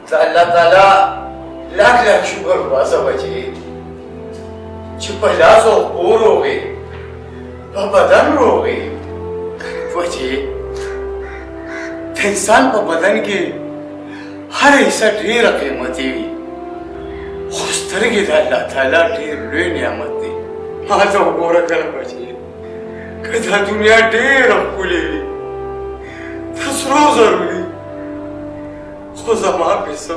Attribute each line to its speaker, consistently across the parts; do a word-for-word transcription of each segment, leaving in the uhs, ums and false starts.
Speaker 1: د الله تعالی لاک لاک شکر وباسه بچې چې په لاس او پښو روغې په بدن روغې بچې د انسان په بدن کې هر حصه ډېره قیمتي وي خو سترګې د الله تعالی ډېر لوی نعمت دی ما ته وګوره کله بچې که دا دنیا ډېره ښکلې وي د سرو زرو وي خو زما پیسه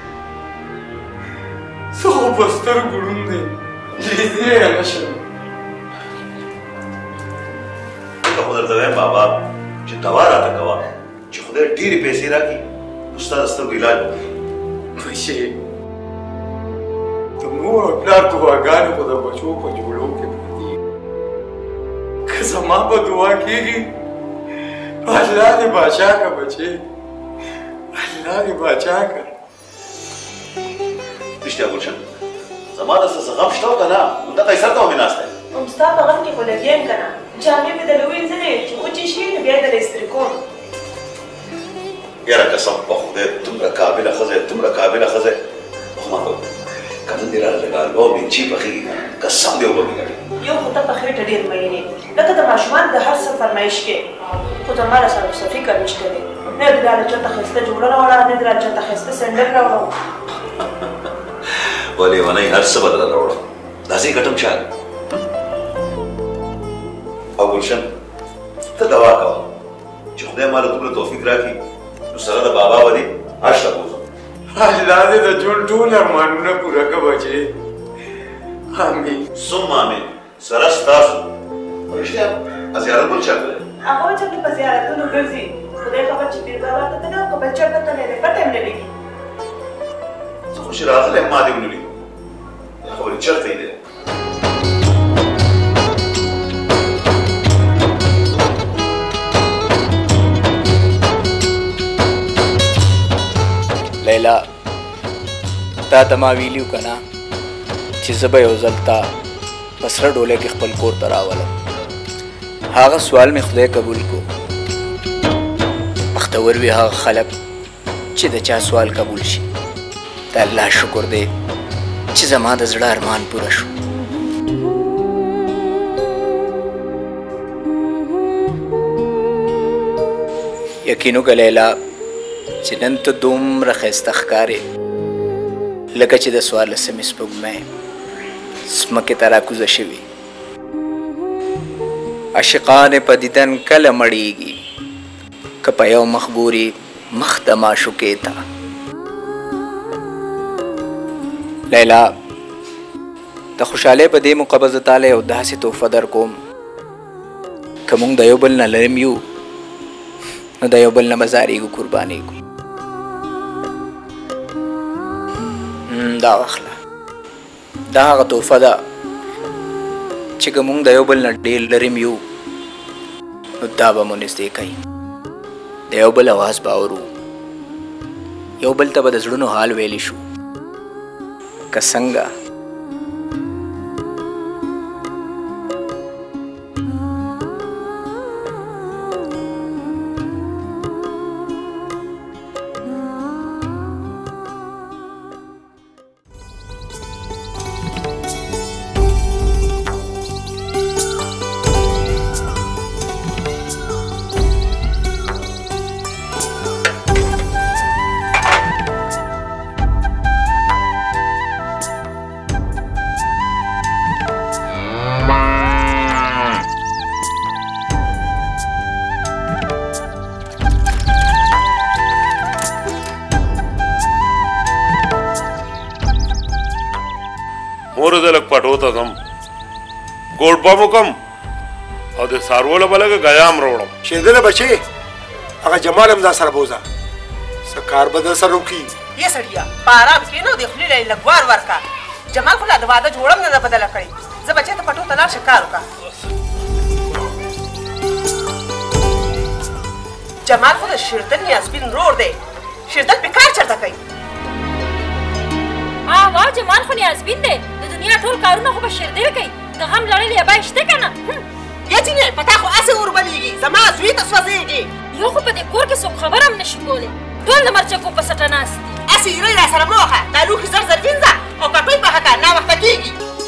Speaker 1: زه خو په سترګو ړوند یم لیدلی یې نه شم
Speaker 2: ځکه خو درته وایم بابا چې دوا راته کوه چې خدای ډېرې پیسې راکړي نو ستا د سترګو علاج وکړي
Speaker 1: بچې د مور او پلار دعاګانې خو د بچو په جوړو کې پرتې که زما په دعا کېږي الله دې بادشاه که بچې الله دې بادشاه که
Speaker 2: رښتیا ګلشن زما داسې څه غم شته او که نه نو دغه قیصر ته مې ناستی
Speaker 3: هم ستا په غم کې خو لګیا یم که نه جامې مې درله ووینځلې چې وچې شي نو بیا یې درله استري کوم
Speaker 2: یاره قسم په خدای دومره قابله ښځه یې دومره قابله ښځه یې خو ما ته که نن دې راله لږه حلوا او مینچي پخېږي که نه قسم دې وبه مې ګټي
Speaker 3: یو خو ته په خېټه ډېر مین یې لکه د ماشومان د هر څه فرمایش کې خو زما له سره صفي کار نشته دی نه دې راله چاته ښایسته جوړه راوړه نه دې راله چاته ښایسته سینډل راوړه
Speaker 2: ولې ونۍ هر څه به درله راوړم داسې یې ګټم چا او ګلشن ته دوا کوه چې خدای ما له دومره توفیق راکړي نو سره د بابا به دې حج ته بوځم
Speaker 1: الله دې د ژوند ټول ارمانونه پوره کړه بچې امین
Speaker 2: ثم امین سره ستاسو رښتیا زیارت بل چاته دی
Speaker 3: هغه چې په زیارتونو ګرځي خدای خبر چې پیر بابا ته نه او بل چاته ته نه پته هم نه لګي
Speaker 2: زه خو چې راغلی یم ما دې ونه لیدو دا خبرې چېرته یې دی
Speaker 4: لیلا تا ته ما ویلي و که نه چې زه به یو ځل تا په سره ډولی کې خپل کور ته راولم هغه سوال مې خدای قبول کو بختور وي هغه خلک چې د چا سوال قبول شي د الله شکر دی چې زما د زړه ارمان پوره شو یقین وکړه لیلا چې نن ته دومره ښایسته ښکارې لکه چې د څوارلسمې سپوږمۍ ځمکې ته راکوزه شوي عاشقان په دیدن کله مړیږي که په یو مخ ګوري مخ د معشوقې ته لیلا د خوشحالۍ په دې موقع به زه تاله یو داسې تحفه در کوم که موږ د یو بل نه لرم یو نو د یو بل نه به زارېږو قربانېږو دا واخله دا هغه تحفه ده چې که موږ د یو بل نه ډېر لرې یو نو دا به مو نږدې کوي د یو بل اواز به اورو یو بل ته به د زړونو حال ویلی شو که څنګه
Speaker 5: ګوړبه مو کم او د څاروله به لږه ګیام راوړم
Speaker 6: شیندله بچې هغه جمال هم دا سره بوځه څه کار به در سره وکړي
Speaker 3: یې سړیه په ارام کښېنه او د خولې له یې لږ وار ورکړه جمال خو لا د واده جوړه هم نه ده بدله کړې زه بچې ته پټو ته لاړ شه کار وکړه جمال خو د شیردل نیازبین رور دی شیردل پې کار چېرته کوي
Speaker 7: وا جمال خو نیازبین دی د دنیا ټول کارونه خو به شیردل کوي د غم لړلې یبای شته که نه
Speaker 3: یتینې په تا خو هسې اوربلېږي زما زوی ته سوځېږي
Speaker 7: یو خو په دې کور کې څوک خبره هم نشي کولی ټول د مرچکو په سټه ناست دي
Speaker 8: داسې ایرې را سره مه وخه دا لوښي زر زر وینځه او کټوۍ پخه کړه ناوخته کېږي.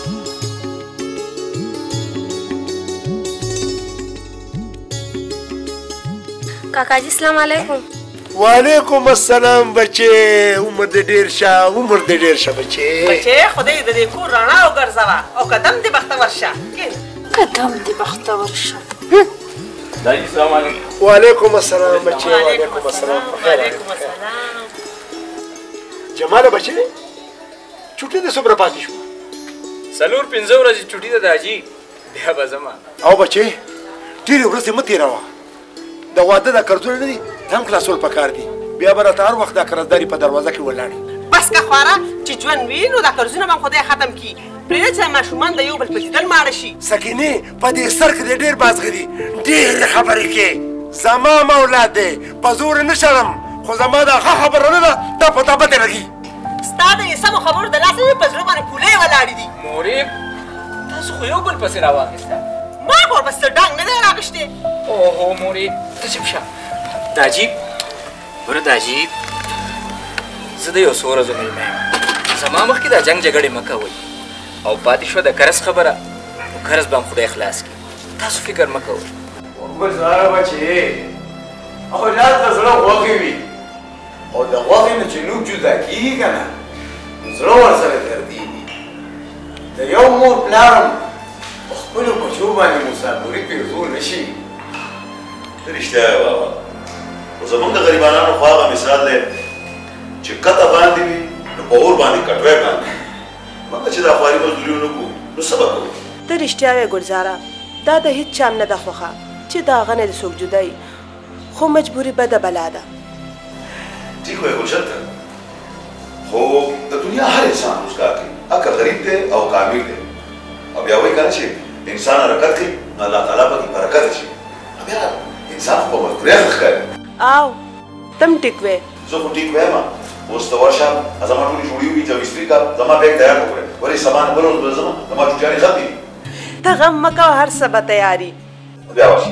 Speaker 9: काका जी सलाम अलैकुम.
Speaker 6: वालेकुम अस्सलाम बच्चे. उम्र दे ډیر شه عمر دې ډیر شه بچي.
Speaker 8: بچي خدای دې دې کور رڼا وګرځوه او قدم دې بختور شه.
Speaker 9: قدم دې بختور شه.
Speaker 5: داجی سلام علیکم.
Speaker 6: وعلیکم السلام بچي. وعلیکم السلام.
Speaker 8: وعلیکم السلام.
Speaker 6: جماله بچي چټي دې صبر پاتې شو.
Speaker 4: سلور پنځه ورځې چټي ده داجی بیا به زما.
Speaker 6: او بچي ډېرې ورځې مه تېروه. د واده دا قرضونه نه دي دا هم خلاصول پکار دي. بیا به راته هر وخت دا قرضداري په دروازه کې ولاړې.
Speaker 8: بس که خواره چې ژوند وي نو دا قرضونه به هم خدای ختم کړي. پرېږده چې ماشومان د یو بل په دیدن ماړه شي.
Speaker 6: سکینې په دې سر کې دې ډېر بازغه دي. ډېرې خبرې کې زما مولاد دی په زور نه شړم خو زما دا ښه خبره نه ده دا په تا پتې لګي.
Speaker 8: ستا د سمو خبرو د لاسه مې په زړه باندې پولې ولاړې دي.
Speaker 4: مورې تاسو خو یو بل پسې راواخیسته.
Speaker 8: ما خو ورپسې ډنګ نه دی راغشتی.
Speaker 4: اوهو مورې ته چپ شه. داجي ګوره داجي زه د یو څو ورځو مېلمه یم. زما مخکې دا جنګ جګړې مه کوئ او پاتې شوه د قرض خبره نو قرض به هم خدای خلاص کړي. تاسو فکر مه کوئ.
Speaker 1: ګلزاره بچې اولاد د زړه غوښې وي او د غوښې نه چې نوک جدا کېږي که نه زړه ورسره دردېږي. د یو مور پلارم په خپلو بچو باندې مسافري پرېښودل نه شي.
Speaker 2: ته رښتیا یې بابا خو زموږ د غریبانو خو هغه مثال دی چې کته باندې وي نو په اور باندې کټوی باندې مګر چې دا خواري مزدوري ونه کړو نو څه به کوو.
Speaker 3: ته رښتیا وایې ګلزاره دا د هیڅ چا نه ده خوښه چې د هغه نه د څوک جدایي خو مجبوري بده بلا ده.
Speaker 2: ٹھیک وایې ګلشن خو د دنیا هر انسان روزګار کوي اکه غریب دی او کامل دی او بیا وایي که نه چې انسان حرکت کوي نو الله تعالی پکې برکت شي. بیا انسان خو په مجبوریت ښکاري.
Speaker 3: او تم ټیک وې.
Speaker 2: زه خو ټیک وایم اوس ته ورشه زما ټولې جوړې وي جو استري کا زما بیگ تیار وکړه ورې سامان بل ورځ به زما زما چوټیانې ختمې دي.
Speaker 3: ته غم مه کوه هر څه به تیاري.
Speaker 2: بیا ورشه.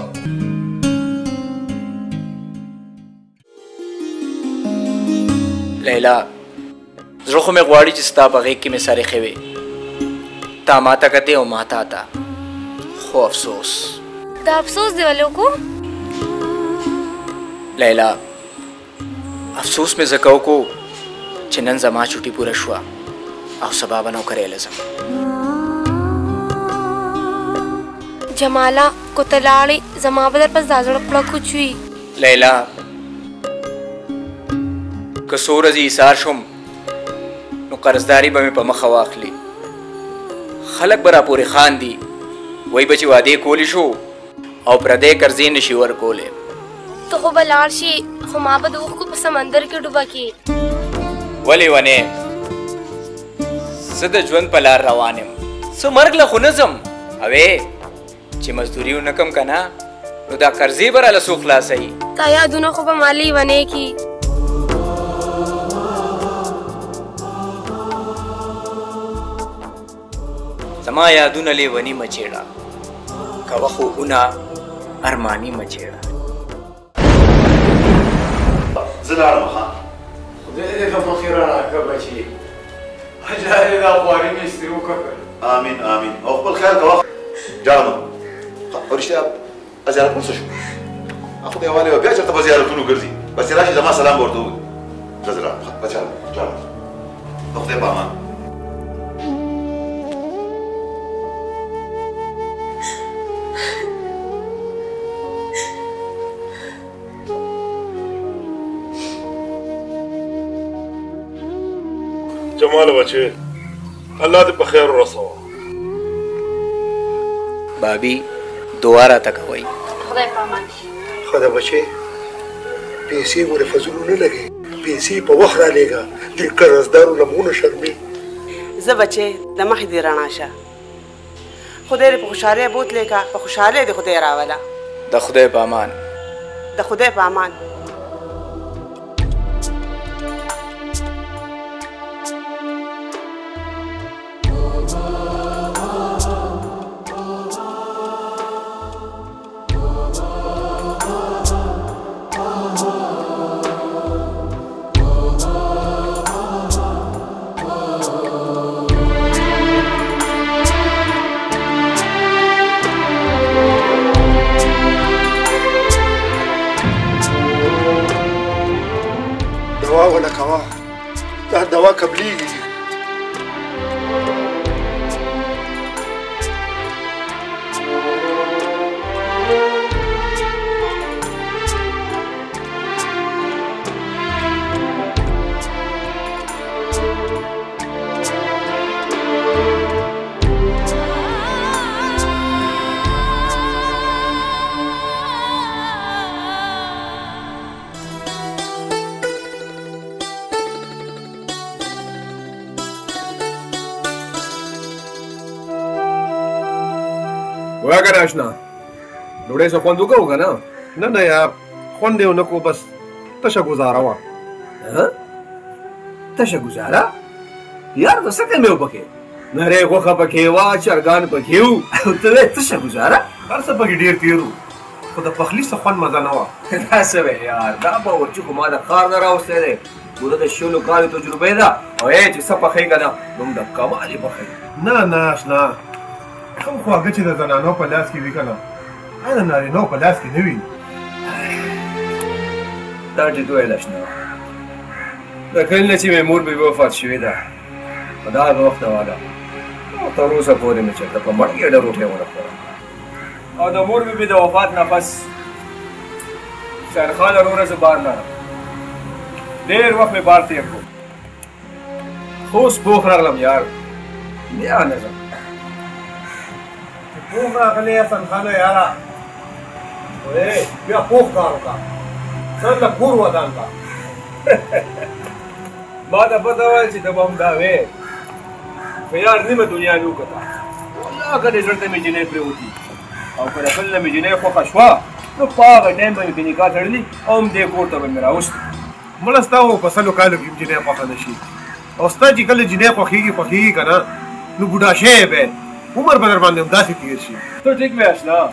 Speaker 4: لیلا زړه خو مې غواړي چې ستا په غېږ کې مې سر ایښی وې تا ما ته کتې او ما تا ته خو افسوس.
Speaker 9: دا افسوس دی ولې وکړو؟
Speaker 4: لیلا افسوس مې ځکه وکړو چې نن زما چوټي پوره شوه او سبا به نوکرۍ له ځم.
Speaker 9: جماله کو ته لاړې زما به درپسې دا زړه پړه کوچ وي.
Speaker 4: لیلا که څو ورځې ایثار شوم نو قرضداري به مې په مخه واخلي. خلک به راپورې خاندي وایي به چې وعدې کولی شو او پردی قرضې نشي ورکولی.
Speaker 9: ته خو به لاړ شي خو ما به د اوښکو په سمندر کې ډوبه کړي.
Speaker 4: ولې ونې زه د ژوند په لار روان یم څه مرګ له خو نه ځم اوې چې مزدوري ونه کم که نه نو دا قرضې به راله څوک خلاصوي.
Speaker 9: تا یادونه خو به مالې ونې کي.
Speaker 4: زما یادونه لیونی مچېړه کوه خوبونه ارماني مچېړه.
Speaker 2: زه لاړم ښه.
Speaker 1: خدای دې ته مخې رڼا کړه بچې. الله دې دا خواري مې استري وکړه.
Speaker 2: آمین آمین او خپل خیال کوه. جانو او رښتیا زیارت مو څه شو؟ خدای والې بیا چېرته به زیارتونو ګرځي بس چې راشي زما سلام به ورته ووایي. زه زه لاړم بچیانو جانو د خدای په امان.
Speaker 5: جمال بچے الله دې په خیر ورسوه.
Speaker 4: بابي دعا راته کوئ.
Speaker 9: خدای په امان.
Speaker 6: خدای بچې پیسې ورې فضولو نه لګي پیسې په وخت رالېږه دې قرضدارو نه مونه شرمې.
Speaker 8: زه بچې د مخې دې رڼا شه خدای دې په خوشحالۍ بوتلې کا په خوشحالۍ دې خدای راوله.
Speaker 4: د خدای په امان.
Speaker 8: د خدای په امان.
Speaker 6: دوا ولا کوا دا دوا قبليږي
Speaker 10: ویا کنه آشنا ډوډۍ څه خوند وکړو که نه
Speaker 6: نه نه یار خوند یې ونه کړو بس تشه ګزاره وه
Speaker 10: تشه ګزاره یار د څه کمې و پکې نرۍ غوښه پکې وه چرګان پکې وو او ته وایې تشه ګزاره
Speaker 6: هر څه پکې ډېر تېر وو خو د پخلي څه خوند مزه نه وه
Speaker 10: دا څه وایې یار دا باورچي خو ما د ښار نه راوستی دی پوره د شلو کالو تجربې ده او ای چې څه پخوي که نه نوم د کمال یې پخوي
Speaker 6: نه نه اشنا کوم خواږه چې د زنانو په لاس کې وي که نه هغه د نارینهو په لاس کې نه وي
Speaker 10: دا ټیک ویل اشنا د کله نه چې مې مور بېبي وفات شوې ده په دا هغه وخت واده او تر اوسه پورې مې چېرته په مړ ګېډه روټۍ ونه خوړه او د مور بېبي د وفات نه پس سیرخان وروره زه بار نه راغلم ډېر وخت مې بار تېر کړو خو اوس پوخ راغلم یار بیا نه ځم
Speaker 6: پوخ راغلی حسن خانه یاره بیا پوخ کار وکړه ځان له کور ودان کړه
Speaker 10: ما ته پته وه چې ته به هم دا وې خو یار نیمه دنیا مې وکتله والله که دې زړه ته مې جینۍ پرېوتي او که د بل نه مې جینۍ خوښه شوه نو په هغه ټایم به مې پې نکاح تړلي او همدې کور ته به مې راوستي
Speaker 6: مړه ستا خو په سلو کالو کې هم جینۍ خوښه نه شي او ستا چې کله جینۍ خوښېږي خوښېږي که نه نو بوډا شوی به عمر به در باندې همداسې تېر شي
Speaker 10: ته ټیک وې اشنا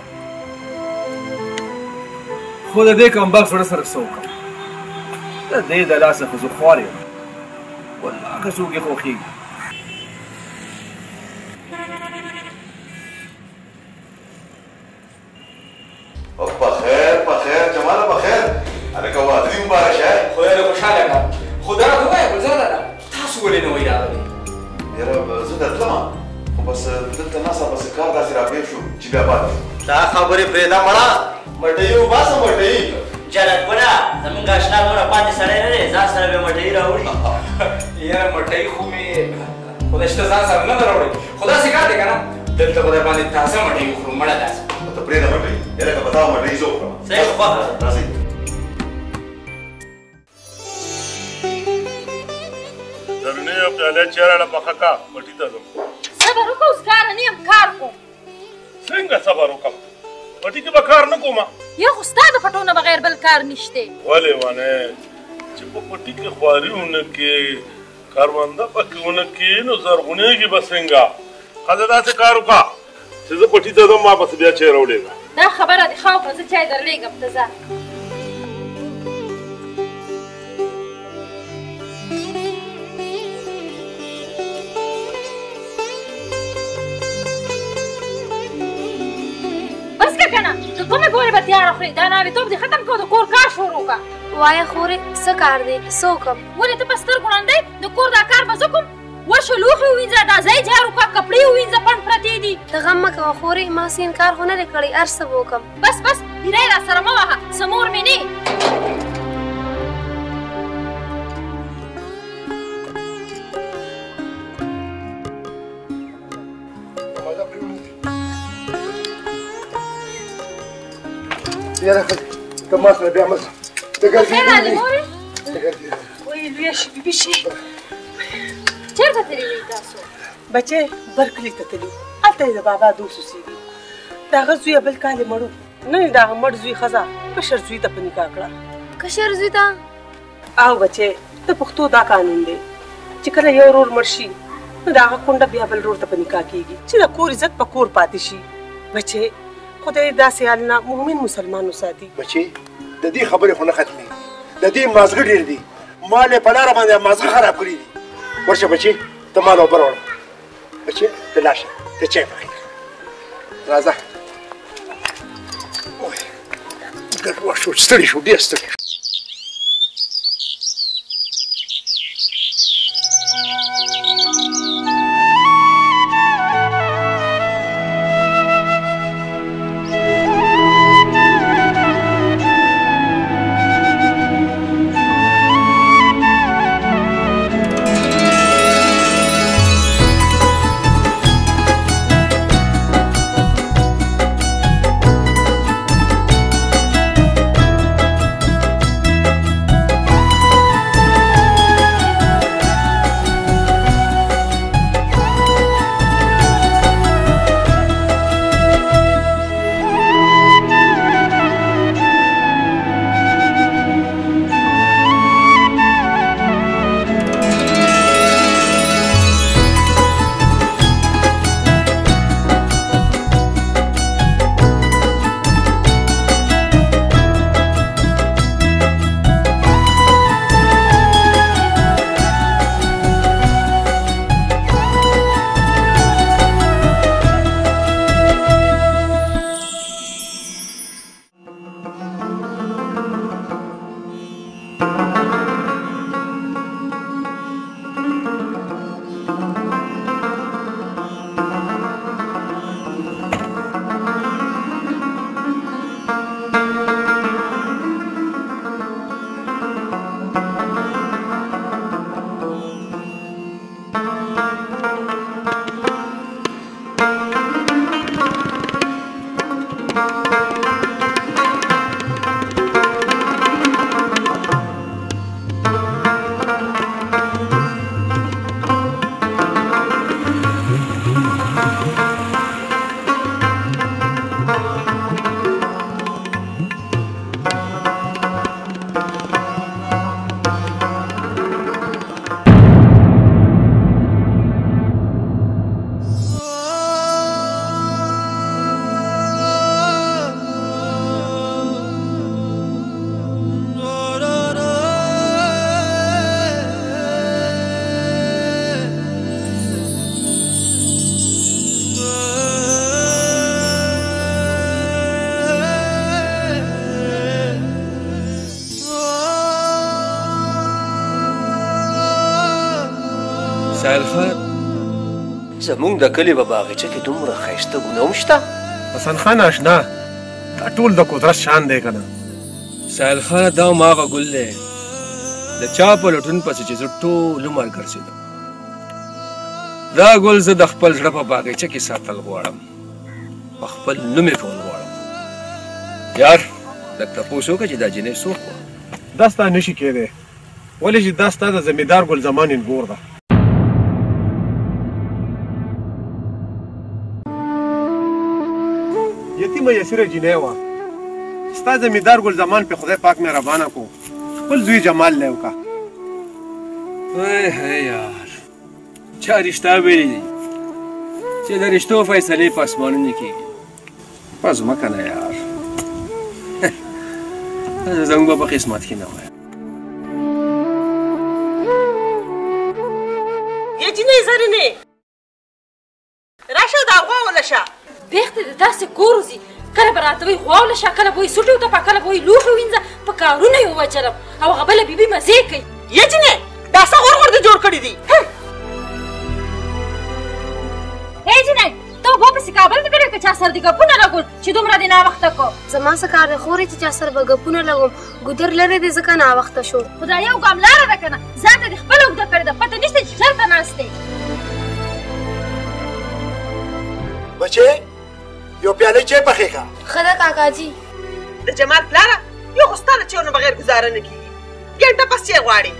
Speaker 10: خو د دې کمبخت زړه سره څه وکړم د دې د لاسه خو زه خوار یم والله که څوک یې خوښېږي
Speaker 2: بخیر بخیر جماله بخیر هلکه واده دې مبارک شه
Speaker 4: خدای دې خوشحاله کړه خو دا راته ووایه ګلزاره تاسو ولې نه وئ راغلي
Speaker 2: یاره زه درتلم خو بس دلته ناڅه پسې کار داسې راپېښ شو چې بیا پاتې شو
Speaker 1: دا خبرې پرېږده مړه مټۍ وباسه مټۍ
Speaker 11: جلکونه زمونږ اشنا دومره پاتې سړی نه دی ځان سره به مټۍ راوړي
Speaker 4: یاره مټۍ خو مې خدای شته ځان سره نه ده راوړې خو داسې کار دی که نه دلته به در باندې تازه مټۍ وخورو مړه داسې
Speaker 2: ته پرېږده مټۍ یاره که په تا مټۍ زه وخورم
Speaker 11: صحیح خوښه
Speaker 2: راځئ
Speaker 5: درنې یو پیاله چای راله پخه کا پټي ته ځم
Speaker 7: صبر وکړه اوس کاره نه یم کار کوم
Speaker 5: څنګه صبر وکړم پټي کې به کار نه کومه
Speaker 7: یا خو ستا د پټو نه بغیر بل کار نشته
Speaker 5: ولې ونه چې په پټي کې خواري ونه کې کارمنده پکې ونه کې نو زرغونېږي به څنګه ښځه داسې کار وکړه چې زه پټي ته ځم ما پسې بیا چای راوړېږه
Speaker 7: دا خبره دې ښه وکړه زه چای درلېږم ته ځه کومې پورې به تیاره خورې دا ناوېتوب دې ختم کړو د کور کار شروع کړه
Speaker 9: وایه خورې څه کار دی څه وکړم
Speaker 7: ولې ته په سترګو ړندی د کور دا کار به زه کوم وشو لوښي ووینځه دا ځای جارو کړه کپړې ووینځه پڼ پرتې دي
Speaker 9: ته غم مه کوه خورې ما هسې انکار خو نه دی کړی هر څه به وکړم
Speaker 7: بس بس هیری را سره مه وهه سمور مې نه
Speaker 6: یاره ښځې ته ما سره بیا مه ځه د
Speaker 7: خیر راغلې مورې
Speaker 6: ګرځېدلې
Speaker 3: وایي لویه شي بشي
Speaker 7: چېرته تللي وئ تاسو
Speaker 3: بچی برکلي ته تللي هلته یې د بابا دوست اوسېږي د هغه زویه بل کال یې مړ و نن یې د هغه مړ زوی ښځه کشر زوی ته په نکاح کړه
Speaker 9: کشر زوی ته
Speaker 3: او بچی د پښتو دا قانون دی چې کله یو ورور مړ شي نو د هغه کونډه بیا بل ورور ته په نکاح کېږي چې د کور عزت په کور پاتې شي بچی خدای داسې حال نه مؤمن مسلمان وساتي
Speaker 6: بچی د دې خبرې خو نه ختمې د دې مازغه ډېر دي مال یې په لاره باندې مازغه خراب کړي دي ورشه بچی ته مال اوبه راوړه بچی ته لاړ شه ته چای پخې راځه ګډوډ شو ستړی شو ډېر ستړی شو
Speaker 10: سهیل خان
Speaker 12: زمونږ د کلي په باغچه کې دومره ښایسته ګونه هم شته؟
Speaker 6: حسن خان اشنا دا ټول د قدرت شان دی که نه؟
Speaker 10: سهیل خان دا هم هغه ګل دی د چا په لټون پسې چې زه ټول عمر ګرځېدم. دا ګل زه د خپل زړه په باغچه کې ساتل غواړم، په خپل نوم یې کول غواړم. یار لږ تپوس وکړه چې دا جنۍ څوک وه؟
Speaker 6: دا ستا نشي کېدی، ولې چې دا ستا د زمیندار ګل زمان انګور ده. یتیمه یسیره جنۍ وه، ستا زمیندار ګل زمان په خدای پاک مهربانه کو خپل زوی جمال لی وکړه.
Speaker 10: وای هی یار چا رشته ویلي دي چې د رشتو فیصلې په اسمانونو کېږي. پس مه کنه یار زموږ به په قسمت کې نه وای.
Speaker 3: یې جینۍ زرینې راشه دا غوا ولشه.
Speaker 7: بیخته د داسې کور وځي، کله به راته وایي غوا ولشه، کله به وایي سوټې وتپه، کله به وایي لوښي ووینځه، په کارونه یې ووچلم او هغه بله بیبي مزې کوي.
Speaker 3: یې جینۍ دا څه غور غور دې جوړ کړي دي؟
Speaker 7: ای جینۍ ته اوبه پسې کابل ته کړې که چا سره دې ګپونه لګول چې دومره دې ناوخته کو؟
Speaker 9: زما څه کار دی خورې چې چا سره به ګپونه لګوم، ګودر لرې دی ځکه ناوخته شو.
Speaker 7: خو دا یو ګام لاره ده که نه؟ ځان ته دې خپله اوږده کړې ده، پته نشته چې چېرته ناست دی.
Speaker 6: بچې یو پیاله چای پخې کړه.
Speaker 9: ښه ده کاکاجي.
Speaker 3: د جمال پلاره یو خو ستا د چایو نه بغیر ګزاره نه کېږي، ګنټه پس چای غواړي.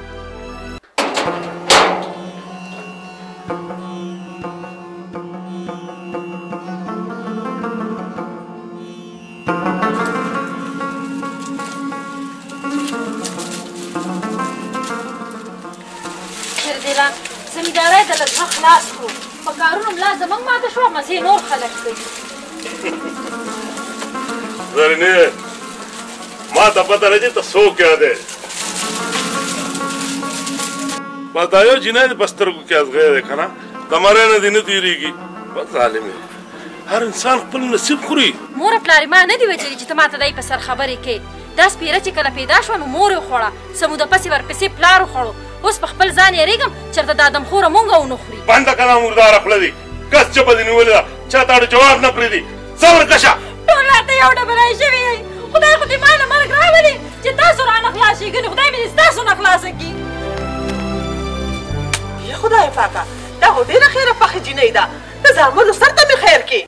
Speaker 7: زمینداری ته له زړه خلاص کړو، په کارونو ملا زموږ ماته شوه، مزې نور خلک کوي.
Speaker 5: زرینې ما ته پته نه چې ته څوک یادې، ما دا یو جنۍ دې په سترګو کې ازغی دی که نه، د مرۍ نه دې نه تېرېږي. بس ظالمې هر انسان خپل نصیب خوري.
Speaker 7: مور پلار ما نه دي وجلي چې ته ماته دای په سر خبرې کوې. دا سپېره چې کله پیدا شوه نو مور یې خوړه، سموده پسې ورپسې پلار وخوړو. اوس په خپل ځان یېرېږم چېرته دا آدمخوره مونږ ونه خوري.
Speaker 5: بنده که دا مرداره خوله دي، کس چپه دې نیولې ده، چا ته جواب نه پرېږدي. صبر کشه
Speaker 7: ټول راته یو ډبرای شوي یئ. خدای خو دې ما نه مرګ راولي چې تاسو رانه خلاص شئ، ګنې خدای مې دې ستاسو نه خلاصه کړي.
Speaker 3: یا خدای پاکه دا خو ډېره خیره پخې جینۍ ده، د زامنو سر ته مې خیر کړي.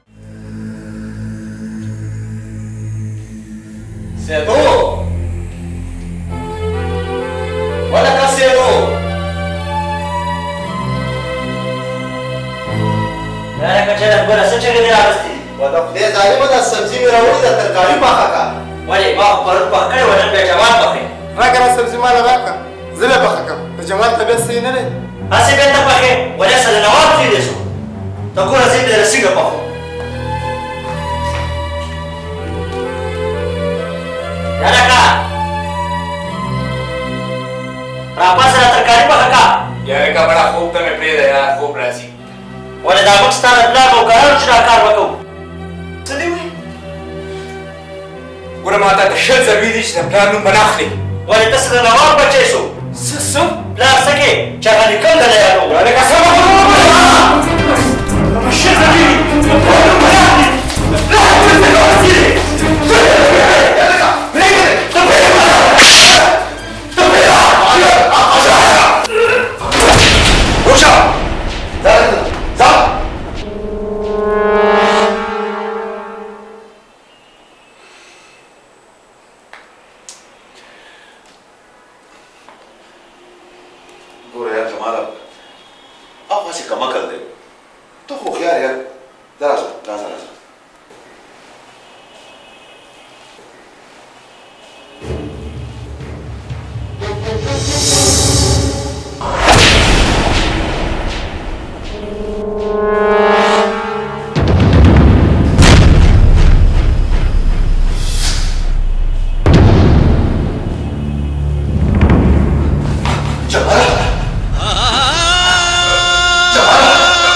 Speaker 1: سیدو ولکه سیدو
Speaker 11: یاره کچره ګوره څه چغې دې راوستې؟
Speaker 1: وده خدای ظالمه دا سبزي مې راوړې ده ترکاري پاخه کړه.
Speaker 11: ولې ما خو پرون پخ کړې وه، نن بیا جمال پخې.
Speaker 13: راکړه دا سبزي ماله راکړه، زه بیا پخه کړم. د جمال طبیعت صحیح نه دی.
Speaker 11: هسې بېرته پخې ولې سره نواب تېرې شو. ته ګوره زه یې دې څنګه پخو. یارکه راپاسه را ترکاري پخه کړه.
Speaker 4: یارکه بړه خوب ته مې پرېږده یار، خوب راځي.
Speaker 11: ولې دا موږ ستا د پلار نوکرانو چې دا کار وکړو.
Speaker 1: څه دې وایي؟
Speaker 4: ګوره ما ته د شل ضروري دي چې د پلار نوم به نه اخلي.
Speaker 11: ولې ته څه د نواب بچی شو؟
Speaker 4: څه څه
Speaker 11: پلار څه کې چې هغه نیکه ته یادو.
Speaker 4: یارکه سمه
Speaker 11: شل ضروري دي د پلار نوم به نه اخلي. پلار څه ته راځي؟
Speaker 2: ګوره یار جماله او هسې کمکل دی، ته خو هوښیار یار. دا راځه راځه راځه جماله جماله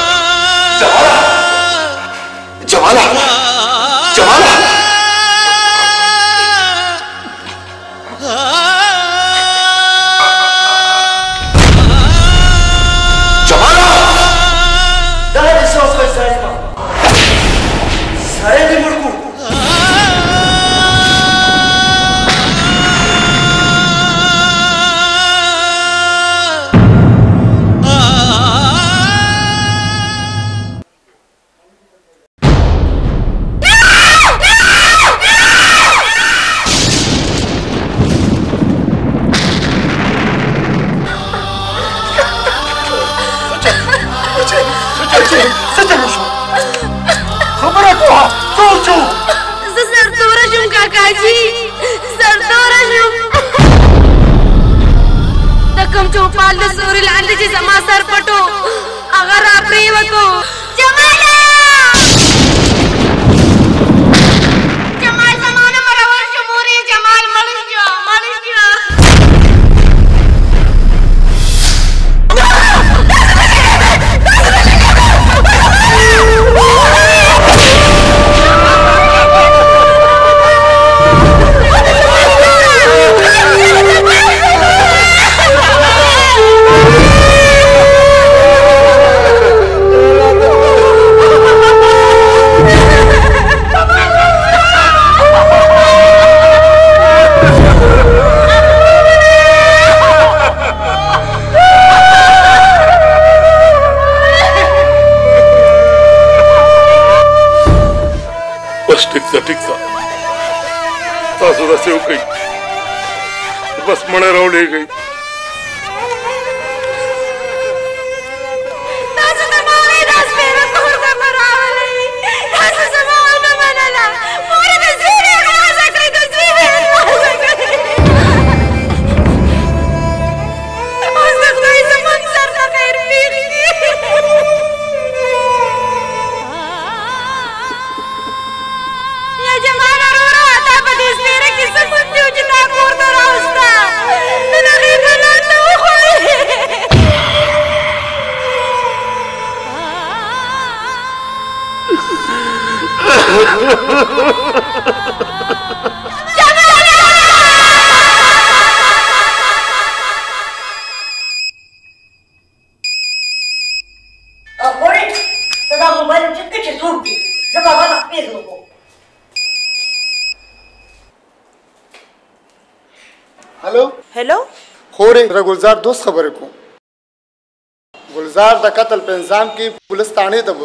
Speaker 9: کم چوپال د سوري لاندې چې زما سر پټو هغه را پریوتو. جماله جمال زمانه مرور شو مورې جمال مړ شو مړ شو.
Speaker 5: बस टिकता टिकता तासो दसे हो गई बस मणे राव ले गई.
Speaker 13: हेलो
Speaker 8: हेलो
Speaker 13: खोरे जरा गुलजार दोस्त खबर को गुलजार द कत्ल पे इंजाम की पुलिस थाने तब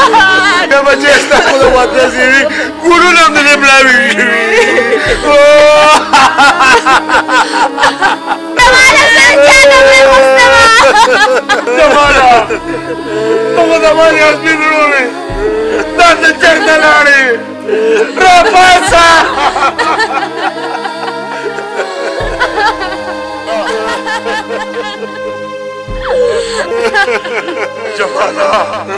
Speaker 5: बच्चे गुरु ने बलावी जमाना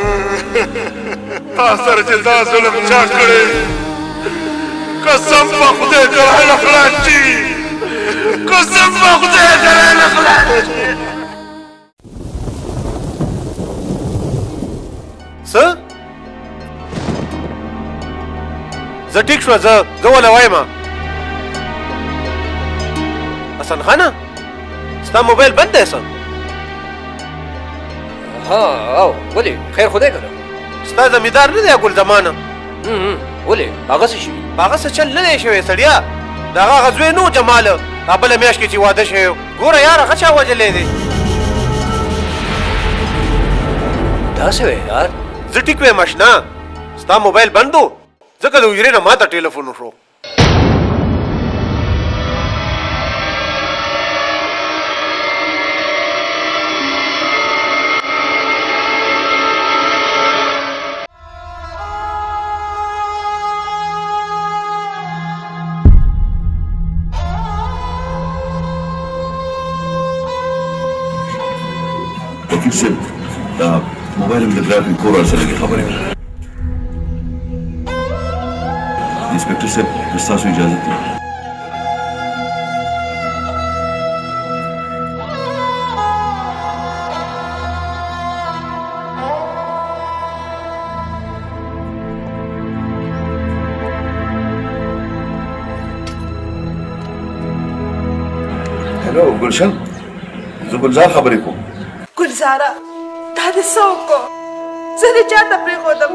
Speaker 5: تا سره چې دا ظلم چا کړی قسم په خدای درای نه خلاص شي قسم په خدای درای نه خلاص شي
Speaker 12: څه زه ټیک شوه زه زه وله وایم حسن خانه ستا موبایل بند دی حسن
Speaker 14: ها او ولې خیر خدای کړه
Speaker 12: ستا زمیندار نه دی ګل زمانه
Speaker 14: ولې هغه څه شوي
Speaker 12: هغه څه چل نه دی شوی سړیا د هغه هغه زوی نه و جمال دا بله میاشت کې چې واده شوی ګوره یار هغه چا وژلی دی
Speaker 14: داسې وی یار
Speaker 12: زه ټیک ویم اشنا ستا موبایل بند و ځکه د حجرې نه ما ته ټلیفون وشو
Speaker 2: وکیل صاحب دا موبایل مې د ګرافین کور سره کې خبرې وکړې انسپکټر صاحب که ستاسو اجازه ده هلو ګلشن زه ګلزار خبرې کوم
Speaker 15: ګلزاره دا دې څه وکړو زه دې چا ته پرېښودم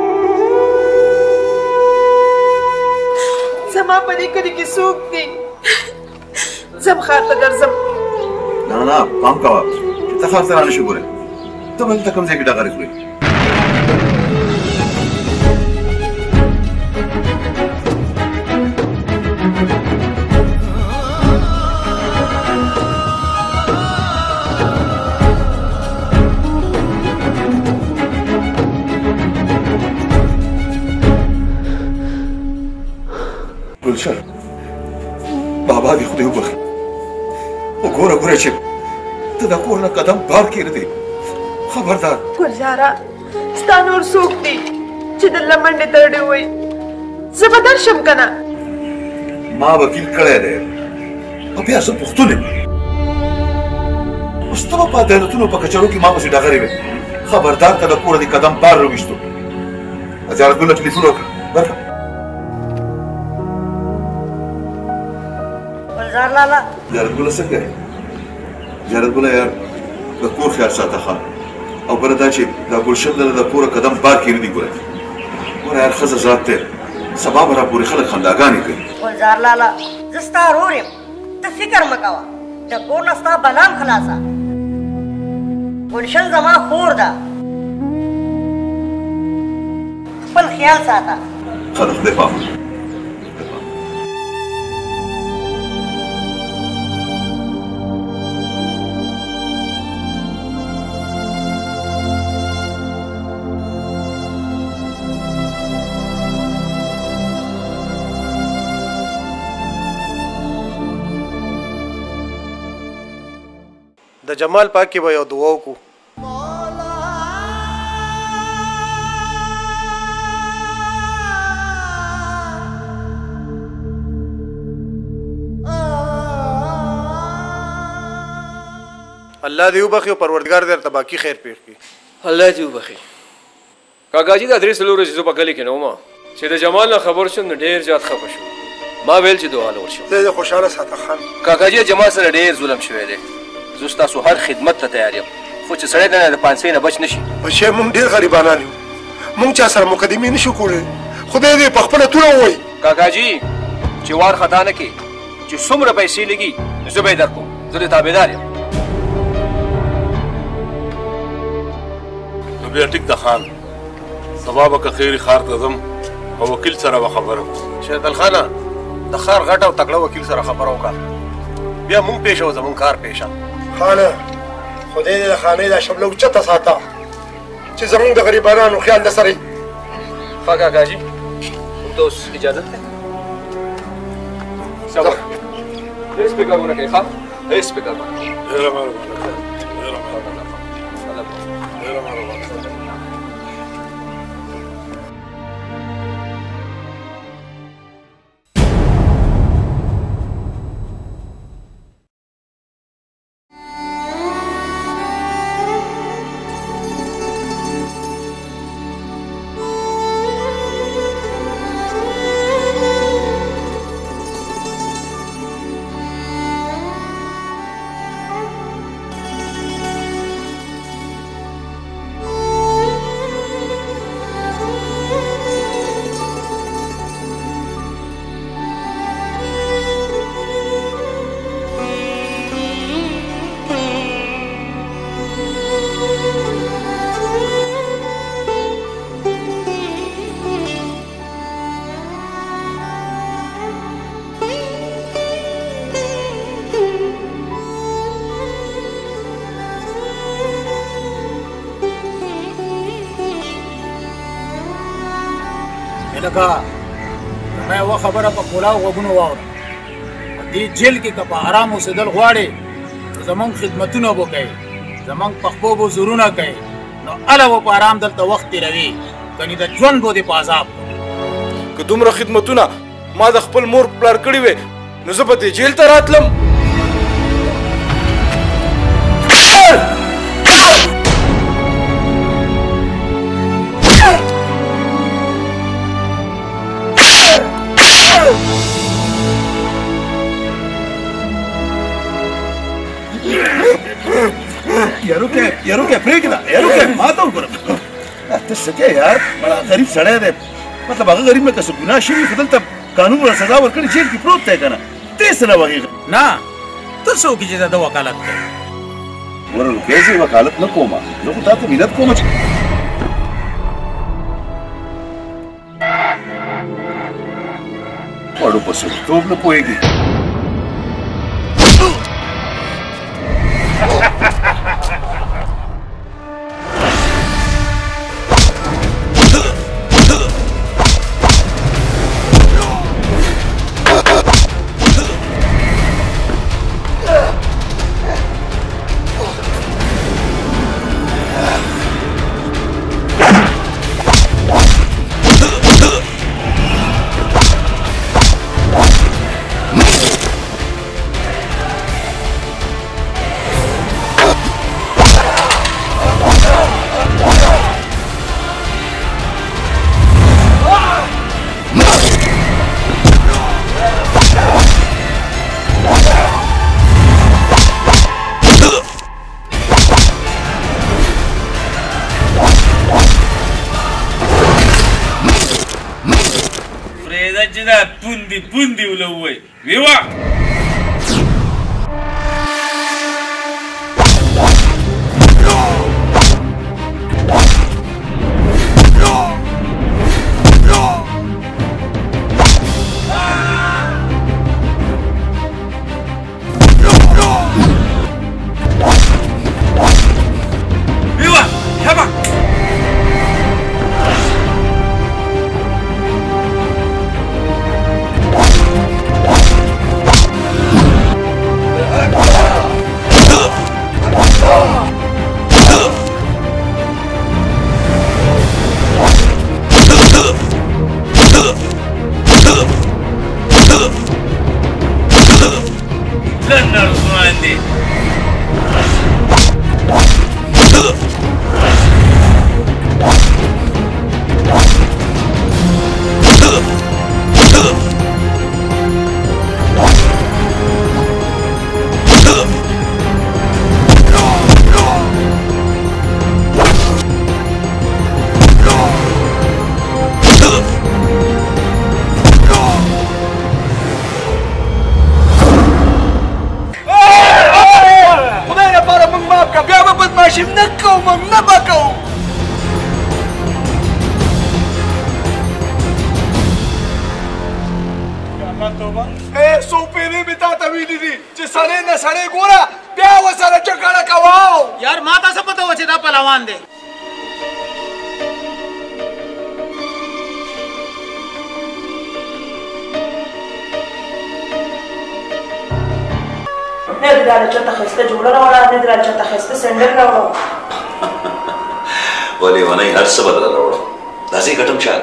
Speaker 15: زما په دې کلي کې څوک دي ځم ښار ته درځم
Speaker 2: نه نه پام کوه چې ته ښار ته را نه شې ګورې ته به دلته کوم ځای کې ډغرې خورې ګلشن بابا دې خدای وبخي وګوره ګوره چې ته د کور نه قدم بار کېږدې خبردار
Speaker 15: ګلزاره ستا نور څوک دي چې د لمنډې تړلې وي زه به درشم که نه
Speaker 2: ما وکیل کړی دی او بیا زه پښتون یم اوس ته به په عدالتونو په کچرو کې ما پسې ډغرې وې خبردار که د کوره دې قدم بار راویستو اجازت ګله ټلیفون وکړه ورکړه
Speaker 16: ګلزار لالا
Speaker 2: زیارت ګله څنګه یې زیارت ګله یار د کور خیال ساته ښه او بله دا چې دا ګلشن دله د کوره قدم بار کېږدي ګوره ګوره یار ښځه ذات دی سبا به راپورې خلک خنداګانې کوي
Speaker 16: ګلزار لالا زه ستا ورور یم ته فکر مه کوه د کور نه ستا بلام خلاصه ګلشن زما خور ده خپل خیال ساته
Speaker 2: ښه د خدای پام
Speaker 12: د جمال پاک کې به یو دعا وکړو الله دې وبخي او پروردګار دې ورته باقي خیر پېښ کړي
Speaker 14: الله دې وبخي کاکاجي دا درې څلور ورځې زه په کلي کې نه وم چې د جمال نه خبر شوم نو ډېر زیات خفه شوم ما ویل چې دعا له ورشم
Speaker 6: زه دې خوشحاله ساته خان
Speaker 14: کاکاجي جمال سره ډېر ظلم شوی دی زه ستاسو هر خدمت ته تیار یم خو چې سړی د پانسۍ نه بچ نه شي
Speaker 6: بچی مونږ ډېر غریبانان یو مونږ چا سره مقدمې نه شو کولی خدای دې په خپله توره ووایي
Speaker 14: کاکاجي چې وار خطا نه کړي چې څومره پیسې لګي زه به یې درکړم زه د تابعدار یم
Speaker 5: نو بیا ټیک ده خان سبا به که خیر ښار ته ځم او وکیل سره به خبره کوم
Speaker 12: شیردل خانه د ښار غټ او تکړه وکیل سره خبره وکړه بیا مونږ پېښه او زمونږ کار پېښه
Speaker 6: خانه خدای دې د خانې دا شمله اوچته ساته چې زمونږ د غریبانو خیال د سره
Speaker 14: ښه کاکاجي موږ ته اوس اجازت دی صبر هېڅ فکر ونه کوئ ښه هېڅ فکر ونه کوئ
Speaker 5: ډېره مهرباني ډېره مهرباني ډېره مهرباني
Speaker 17: ځکه زما یوه خبره په کلاو غوږونو واوره، په دې جیل کې که په ارام اوسېدل غواړې نو زمونږ خدمتونه به کوې، زمونږ پخپو به زورونه کوې، نو هله به په ارام دلته وخت تېروې، کنې د ژوند به دې په عذاب
Speaker 12: که دومره خدمتونه ما د خپل مور پلار کړي وې نو زه به دې جیل ته راتلم.
Speaker 18: یارو کې یارو کې پرېږده یارو کې ما ته وګوره ته څه کوې یار بڑا غریب سړی دی مطلب هغه غریب نه که څه ګناه شوي خو دلته قانون ورته سزا ورکړي جیل کې پروت دی که نه ته یې څه نه وهې
Speaker 17: نه ته څه وکړې چې د ده وکالت کوې
Speaker 18: ګوره روپۍ زه وکالت نه کوم زه خو تا ته مینت کوم چې وړو په سړیتوب نه پوهېږي
Speaker 19: pundi pundi ulawai viva
Speaker 2: ولې ونه هر څه بدله راوړم دا زه یې ګټم چا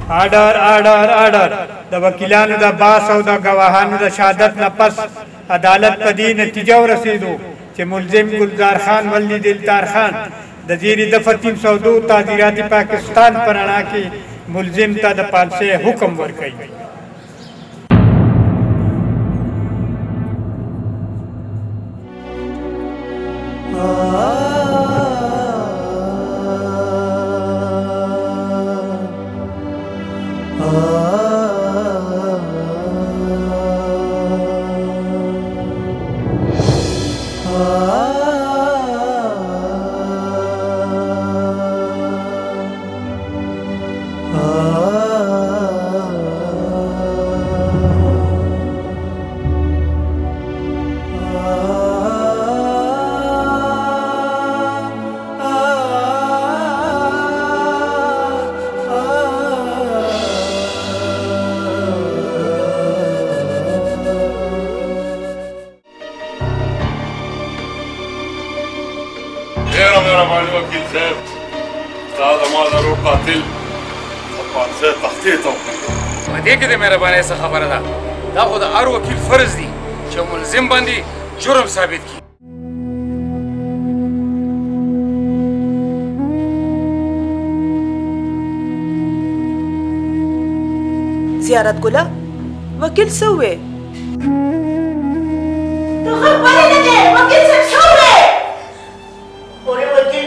Speaker 20: آرډر آرډر آرډر د وکیلانو د باس او د ګواهانو د شهادت نه پس عدالت په دې نتیجه ورسېدو چې ملزم ګلزار خان ولي دلدار خان د زیر دفعه تین سو دو تعزیرات پاکستان پر رڼا کې ملزم ته د پانسۍ حکم ورکوي.
Speaker 21: مهرباني څه خبره ده دا خو د هر وکیل فرض دی چې ملزم باندې جرم ثابت کړي.
Speaker 8: زیارت ګله وکیل څه وې؟
Speaker 15: ته خبرې نه کوې وکیل صاحب څه وې؟ اورې وکیل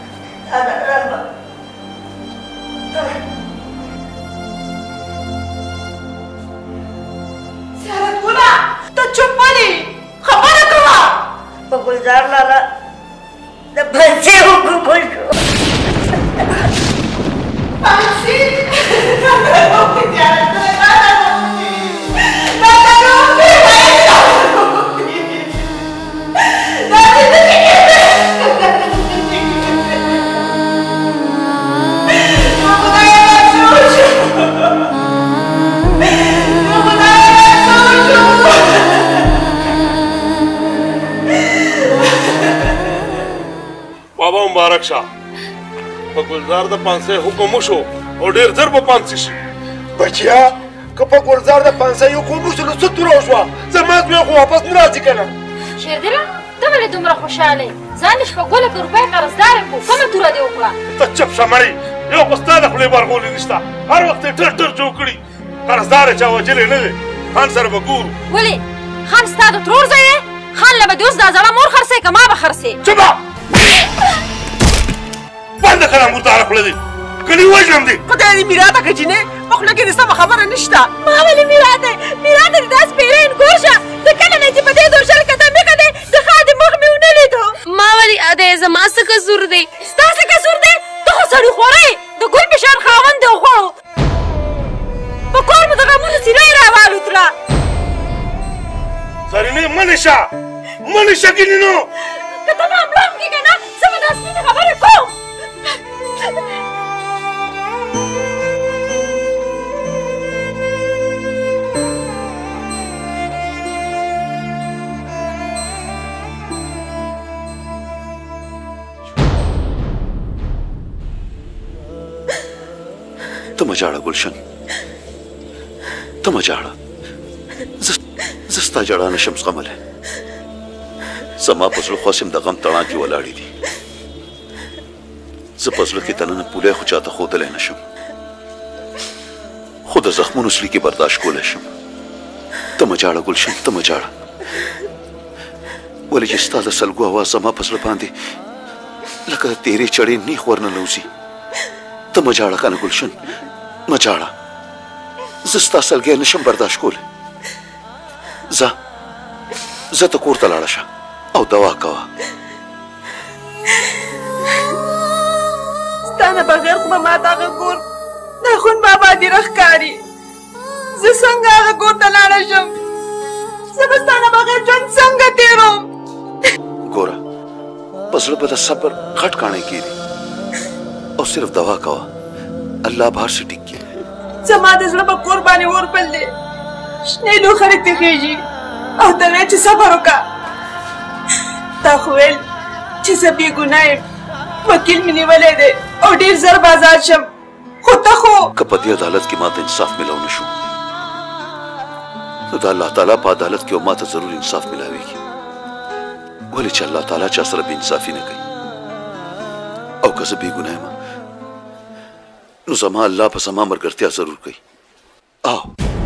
Speaker 16: گلزار لالا د پنسۍ حکم وشو.
Speaker 15: پنسۍ
Speaker 5: بابا مبارک شه په ګلزار د پانسۍ حکم وشو او ډېر ژر به پانسۍ شي.
Speaker 6: بچیا که په ګلزار د پانسۍ حکم وشو نو څه توره وشوه زما زوی خو واپس نه راځي که نه.
Speaker 7: شیردله ته ولې دومره خوشحاله یې؟ ځان یې شپږ لکه روپۍ قرضدار یم خو کومه توره دې وکړه؟
Speaker 5: ته چپ شه مړې یو خو ستا د خولې برغولې نشته هر وخت یې ټر ټر جوړ کړي قرضدار یې چا وجلی نه دی خان سره به ګورو.
Speaker 7: ولې خان ستا د ترور ځای دی؟ خان له به دې اوس دا زړه مور خرڅوې که ما به خرڅې؟
Speaker 5: چوپه بنده کړه مرداره خوله دې کني وژنم دې.
Speaker 3: خدای دې میراته که جینۍ په خوله کې دې سمه خبره نشته.
Speaker 7: ما ولې میراته میراته دې داسې پیرین ګوشه د کله نه چې په دې دوشل قدم یې کدی د ښا دې مخ مې ونه لیدو.
Speaker 9: ما ولې ادی زما څه قصور دی؟
Speaker 7: ستا څه قصور دی؟ ته خو سړي خوری د ګل په شان خاوند دی وخوړو په کور مو د غمونو سیره یې راوالوتله.
Speaker 5: سرینې منې شه منې شه ګینینو
Speaker 7: که ته ما مړه هم کړې که نه زه به دا سپینې خبرې کوم.
Speaker 2: ته مه ژاړه ګلشن ته مه ژاړه زه ستا ژړا نشم زغملی زما په زړه خواس یم د غم تڼاکې ولاړې دي زه په زړه کې دننه پولی خو چاته ښودلی نشم خو د زخمونو سلیکې برداشت کولی شم ته مه ژاړه ګلشن ته مه ژاړه ولې چې ستا د سلګو اواز زما په زړه باندې لکه د تیرې چړې نیخ ورنه لوځي ته مه ژاړه کنه ګلشن مه ژاړه زه ستا سلګی نشم برداشت کولی ځه زه ته کور ته لاړه شه او دوا کوه
Speaker 15: ستا نه بغیر خو به ما ته هغه کور د اخون بابا دې راښکاري زه څنګه هغه کور ته لاړه شم زه به ستا نه بغیر ژوند څنګه تېروم
Speaker 2: ګوره په زړه به د صبر غټ کاڼی کېږي او صرف دوا کوه الله به هر څه ټیک کړي
Speaker 15: زما د زړه په کور باندې اور بل دی شنې لوخړې تېخېږي او ته وایې چې صبر وکړه تا خو ویل چې زه بې ګناه یم وکیل مې نیولی دی او ډېر زر به ازاد شم خو ته خو
Speaker 2: که په دې عدالت کې ماته انصاف میلاو نه شو نو د الله تعالی په عدالت کې ماته ضرور انصاف میلاویږي ولې چې الله تعالی چا سره بې انصافي نه کوي او که زه بې ګناه یم نو زما الله په زما ملګرتیا ضرور کوي او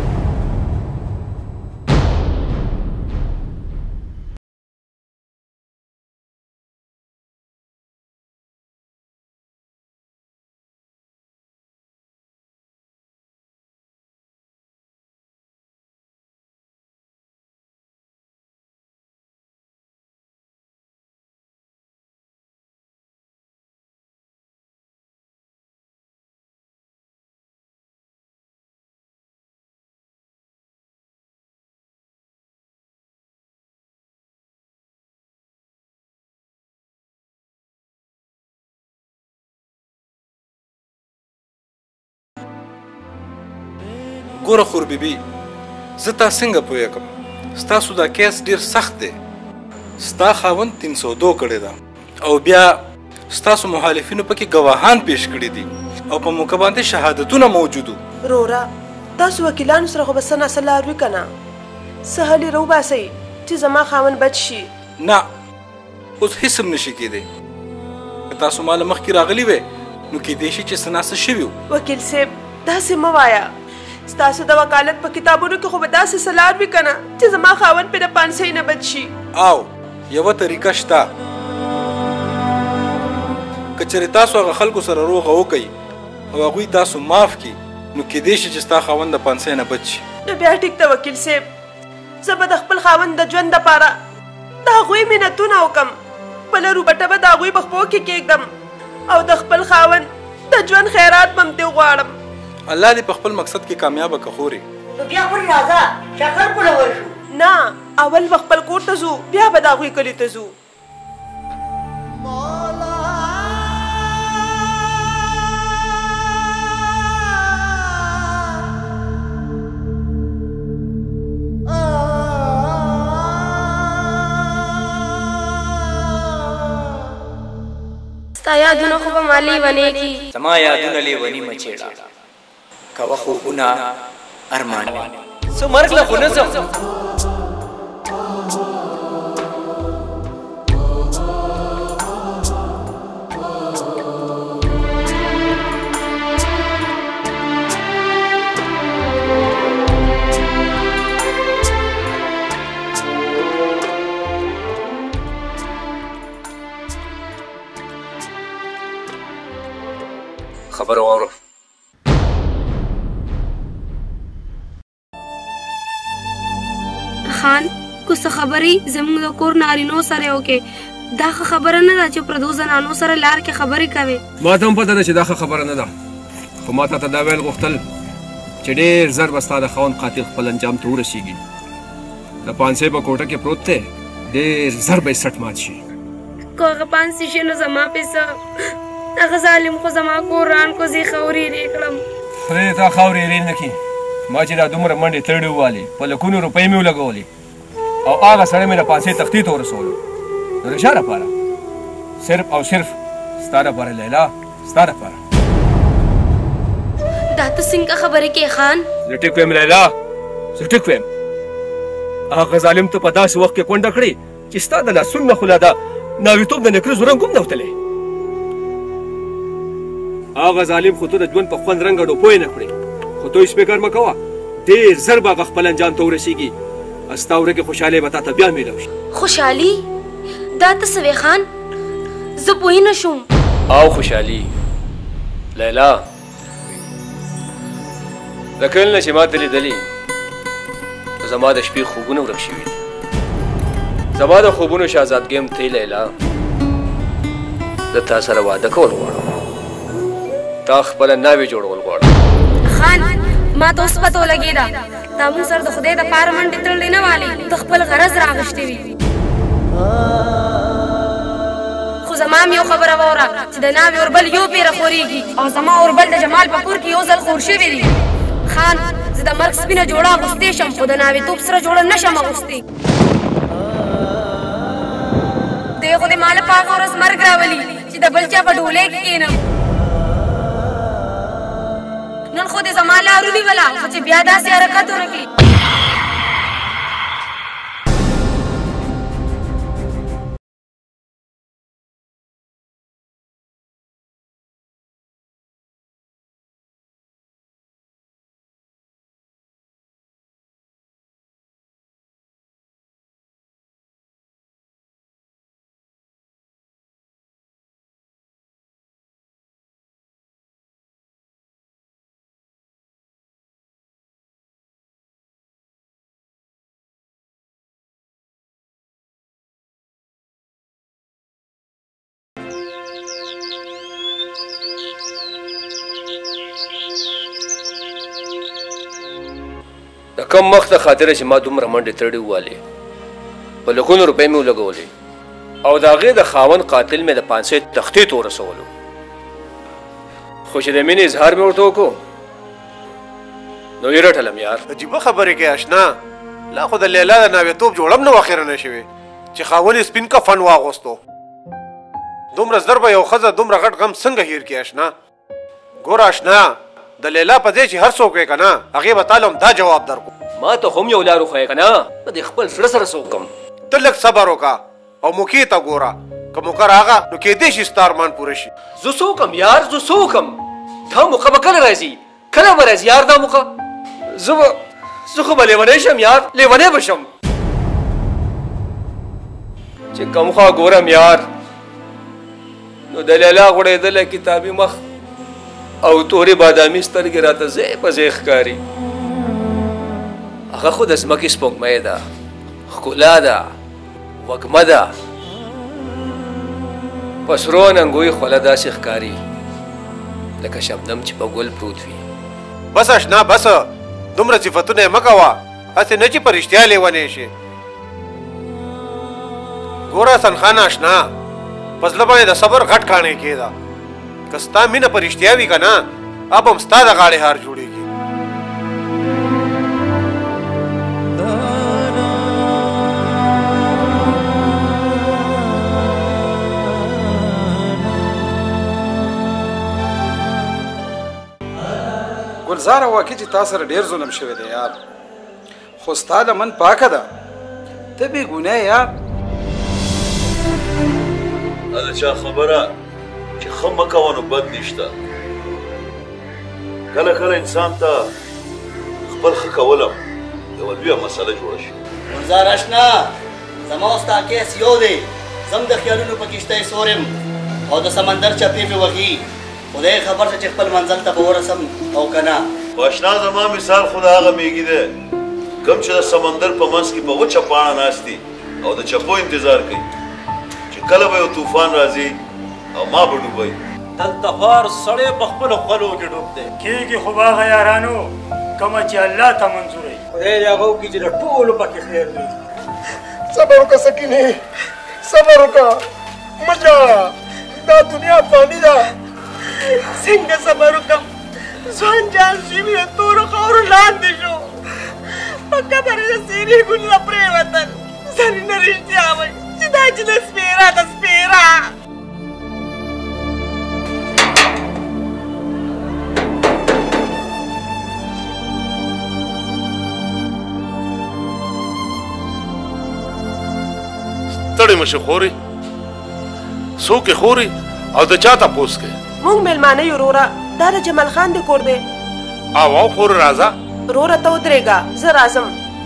Speaker 10: ګوره خور بیبي زه تا څنګه پوهېږم ستاسو دا کیس ډېر سخت دی ستا خاوند تین سو دو کړې ده او بیا ستاسو مخالفینو پکې ګواهان پیش کړي دي او په موقع باندې شهادتونه موجود وو
Speaker 3: رورا تاسو وکیلانو سره خو به څه ناسه لار وي که نه څه حل یې راوباسئ چې زما خاوند بچ شي
Speaker 10: نه اوس هېڅ هم نشي کېدی که تاسو ما له مخکې راغلي وې نو کېدی شي چې څه ناسه شوي وو
Speaker 3: وکیل صاحب داسې مه وایه ستاسو د وکالت په کتابونو کې خو به داسې څه لار وي که نه چې زما خاوند پرې د پانسۍ نه بچ شي
Speaker 10: او یوه طریقه شته که چېرې تاسو هغه خلکو سره روغه وکئ او هغوی تاسو معاف کړي نو کېدی شي چې ستا خاوند د پانسۍ نه بچ شي
Speaker 3: نو بیا ټیک ده وکیل صاحب زه به د خپل خاوند د ژوند دپاره د هغوی منتونه وکړم خپله روبټه به د هغوی په خپو کې کېږدم او د خپل خاوند د ژوند خیرات به هم ترې غواړم
Speaker 10: الله دې په خپل مقصد کې کامیابه که خورې
Speaker 16: نو بیا خو راځه شکر کړو ورشو
Speaker 3: نه اول به خپل کور ته ځو بیا به د هغوی کلي ته ځو
Speaker 9: ستا یادونه خو به ما لیونې کي
Speaker 4: زما یادونه لیوني مه چېړه کوه خوبونه ارمان
Speaker 12: څه مرګ له خو نه ځم
Speaker 14: خبره واوره
Speaker 9: خان کو څه خبرې زموږ د کور نارینو سره وکې دا خبره نه ده چې پردو زنانو سره لار کې خبرې کوي
Speaker 14: ما ته هم پته ده چې دا خبره نه ده خو ما ته دا ویل غوښتل چې ډېر ژر به ستا د خاوند قاتل خپل انجام ته ورسېږي د پانسۍ په کوټه کې پروت دی ډېر ژر به یې سټ مات شي
Speaker 9: که هغه پانسۍ شي نو زما پیسه هغه ظالم خو زما کور ران کو زی خورې ری کړم
Speaker 14: خدای تا خاورې ری نه کړي ما چې دا دومره منډې تړې ووالې په لکونو روپۍ مې ولګولې او هغه سړی مې د پانسۍ تختې ته ورسولو نو د چا لپاره صرف او صرف ستا لپاره لیلا ستا لپاره
Speaker 9: دا ته څنګه خبرې کې خان
Speaker 14: زه ټیک ویم لیلا زه ټیک ویم هغه ظالم ته په داسې وخت کې کونډه کړې چې ستا د لاسونو نه خو لا د ناویتوب د نکریزو رنګ هم نه وتلی هغه ظالم خو ته د ژوند په خوند رنګ اډو پوه نه کړې خو ته یې فکر مه کوه ډېر ژر به هغه خپل انجام ته ورسېږي ستا ورکې خوشحالۍ به تا ته بیا میلاو شي
Speaker 9: خوشحالي دا ته څه وې خان زه پوه نه شوم
Speaker 14: او خوشحالي لیلا د کله نه چې ما ته لیدلي زما د شپې خوبونه ورک شوي دي زما د خوبونو شهزادګۍ هم ته لیلا زه تا سره واده کول غواړم تا خپله ناوې جوړول غواړم
Speaker 9: خان ما ته اوس پته ولګېده تا مونږ سره د خدای دپاره منډې تړلې نه والې د خپل غرض راغښتې وي خو زما هم یو خبره واوره چې د ناوې اوربل یو پیره خورېږي او زما اوربل د جمال په کور کې یو ځل خور شوي دي خان زه د مرګ سپینه جوړه اغوستې شم خو د ناوې توپ سره جوړه نه شم اغوستې دی خو دې ما له په هغه ورځ مرګ راولي چې د بل چا په ډولۍ کې کښېنم نن خو دې زما لاره ونیوله خو چې بیا داسې حرکت ونه کړي.
Speaker 14: د کم وخت خاطره چې ما دومره منډې تړې ووالې په لکونو روپۍ مې ولګولې او د هغې د خاوند قاتل مې د پانسۍ تختې ته ورسولو خو چې د مینې اظهار مې ورته وکړو نو یې رټلم یار.
Speaker 12: عجیبه خبرې کوې اشنا. لا خو د لیلا د ناوېتوب جوړه هم نه وه خیرنه شوې چې خاوند یې سپین کفن واغوستو. دومره زر به یو ښځه دومره غټ غم څنګه هیر کړي اشنا؟ ګوره اشنا د لیلا په ځای چې هر څوک یې که نه هغې به تاله هم دا جواب درکړو.
Speaker 14: ما ته خو هم یو لار وښیه که نه په دې خپل زړه سره څه وکړم.
Speaker 12: ته لږ صبر وکړه او موقع ته ګوره که موقع راغه نو کیدای شي ستا ارمان پوره شي.
Speaker 14: زه څه وکړم یار زه څه وکړم؟ دا موقع به کله راځي کله به راځي یار دا موقع؟ زه به زه خو به لیونی شم یار لیونی به شم چې کوم خوا ګورم یار نو د لیلا غوړېدلی کتابي مخ او تورې بادامي سترګې راته ځای په ځای ښکاري. هغه خو د ځمکې سپوږمۍ ده ښکلا ده وږمه ده په سرو ننګوي خوله داسې ښکاري لکه شبنم چې په ګل پروت وي.
Speaker 12: بس اشنا بس دومره صفتونه یې مه کوه هسې نه چې په رښتیا لیونی شي. ګوره حسن خان اشنا په زړه باندې د صبر غټ کاڼی کېده که ستا مینه په رښتیا وي که نه اب هم ستا د غاړې هار جوړېږي.
Speaker 10: ګلزاره واقع چې تا سره ډېر ظلم شوی دی یار خو ستا لمن پاکه ده ته بې ګناه یار.
Speaker 2: دا د چا خبره چې ښه مه کوه نو بد نشته. کله کله انسان ته خپل ښه کول هم یوه لویه مسله جوړه شي.
Speaker 11: ګلزار اشنا زما او ستا کیس یو دی. زم د خیالونو په کښتۍ سور یم او د سمندر چپې مې وهي. خدای خبر شه چې خپل منزل ته به ورسم او که نه.
Speaker 2: خو اشنا زما مثال خو د هغه میږي دی کوم چې د سمندر په منځ کې په وچه پاڼه ناست دي او د چپو انتظار کوي چې کله به یو طوفان راځي او ما به ډوبوي.
Speaker 1: دلته هر سړی په خپلو خولو کې ډوب دی. کېږي خو به هغه یارانو کومه چې الله ته منظور وي. خدای دې هغه وکړي چې د ټولو پکې خیر وي.
Speaker 6: صبر وکړه سکینې صبر وکړه مه ژاړه دا دنیا فاني ده.
Speaker 15: څنګه صبر وکړم ځوان جان شوي د تورو خاورو لاندې شو په قبر یې د سیرې ګلونه پرېوتل. زرینه رښتیا وایي چې دا چې د سپېره د سپېره.
Speaker 5: ستړې مه شې خورې څوک یې خورې او د چا تپوس کوې؟
Speaker 3: مونږ میلمانه یو وروره دا د جمال خان د کور دی.
Speaker 5: او او خور راځه
Speaker 3: وروره ته ودرېږه زه راځم.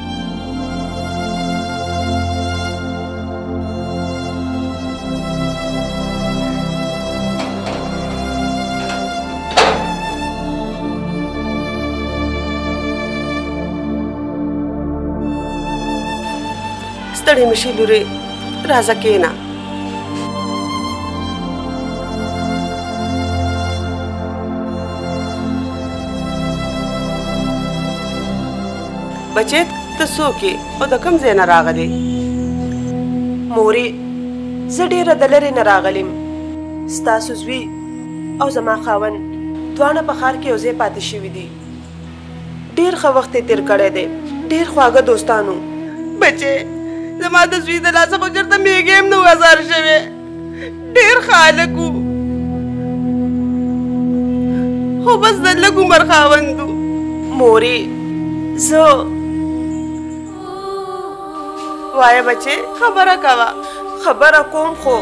Speaker 3: ستړې مه شې لورې راځه کښېنه. بچې ته څوک یې او د کوم ځای نه راغلې؟ مورې زه ډېره د لرې نه راغلم. ستاسو زوی او زما خاوند دواړه په ښار کې یو ځای پاتې شوي دي. ډېر ښه وخت یې تېر کړی دی ډېر خواږه دوستانو.
Speaker 15: بچې زما د زوی د لاسه خو چېرته میږی هم نه و ازار شوی. ډېر ښه هلک و خو
Speaker 8: خو بس د لږ عمر خاوند و. مورې زه وایه بچې خبره کوه. خبره کوم خو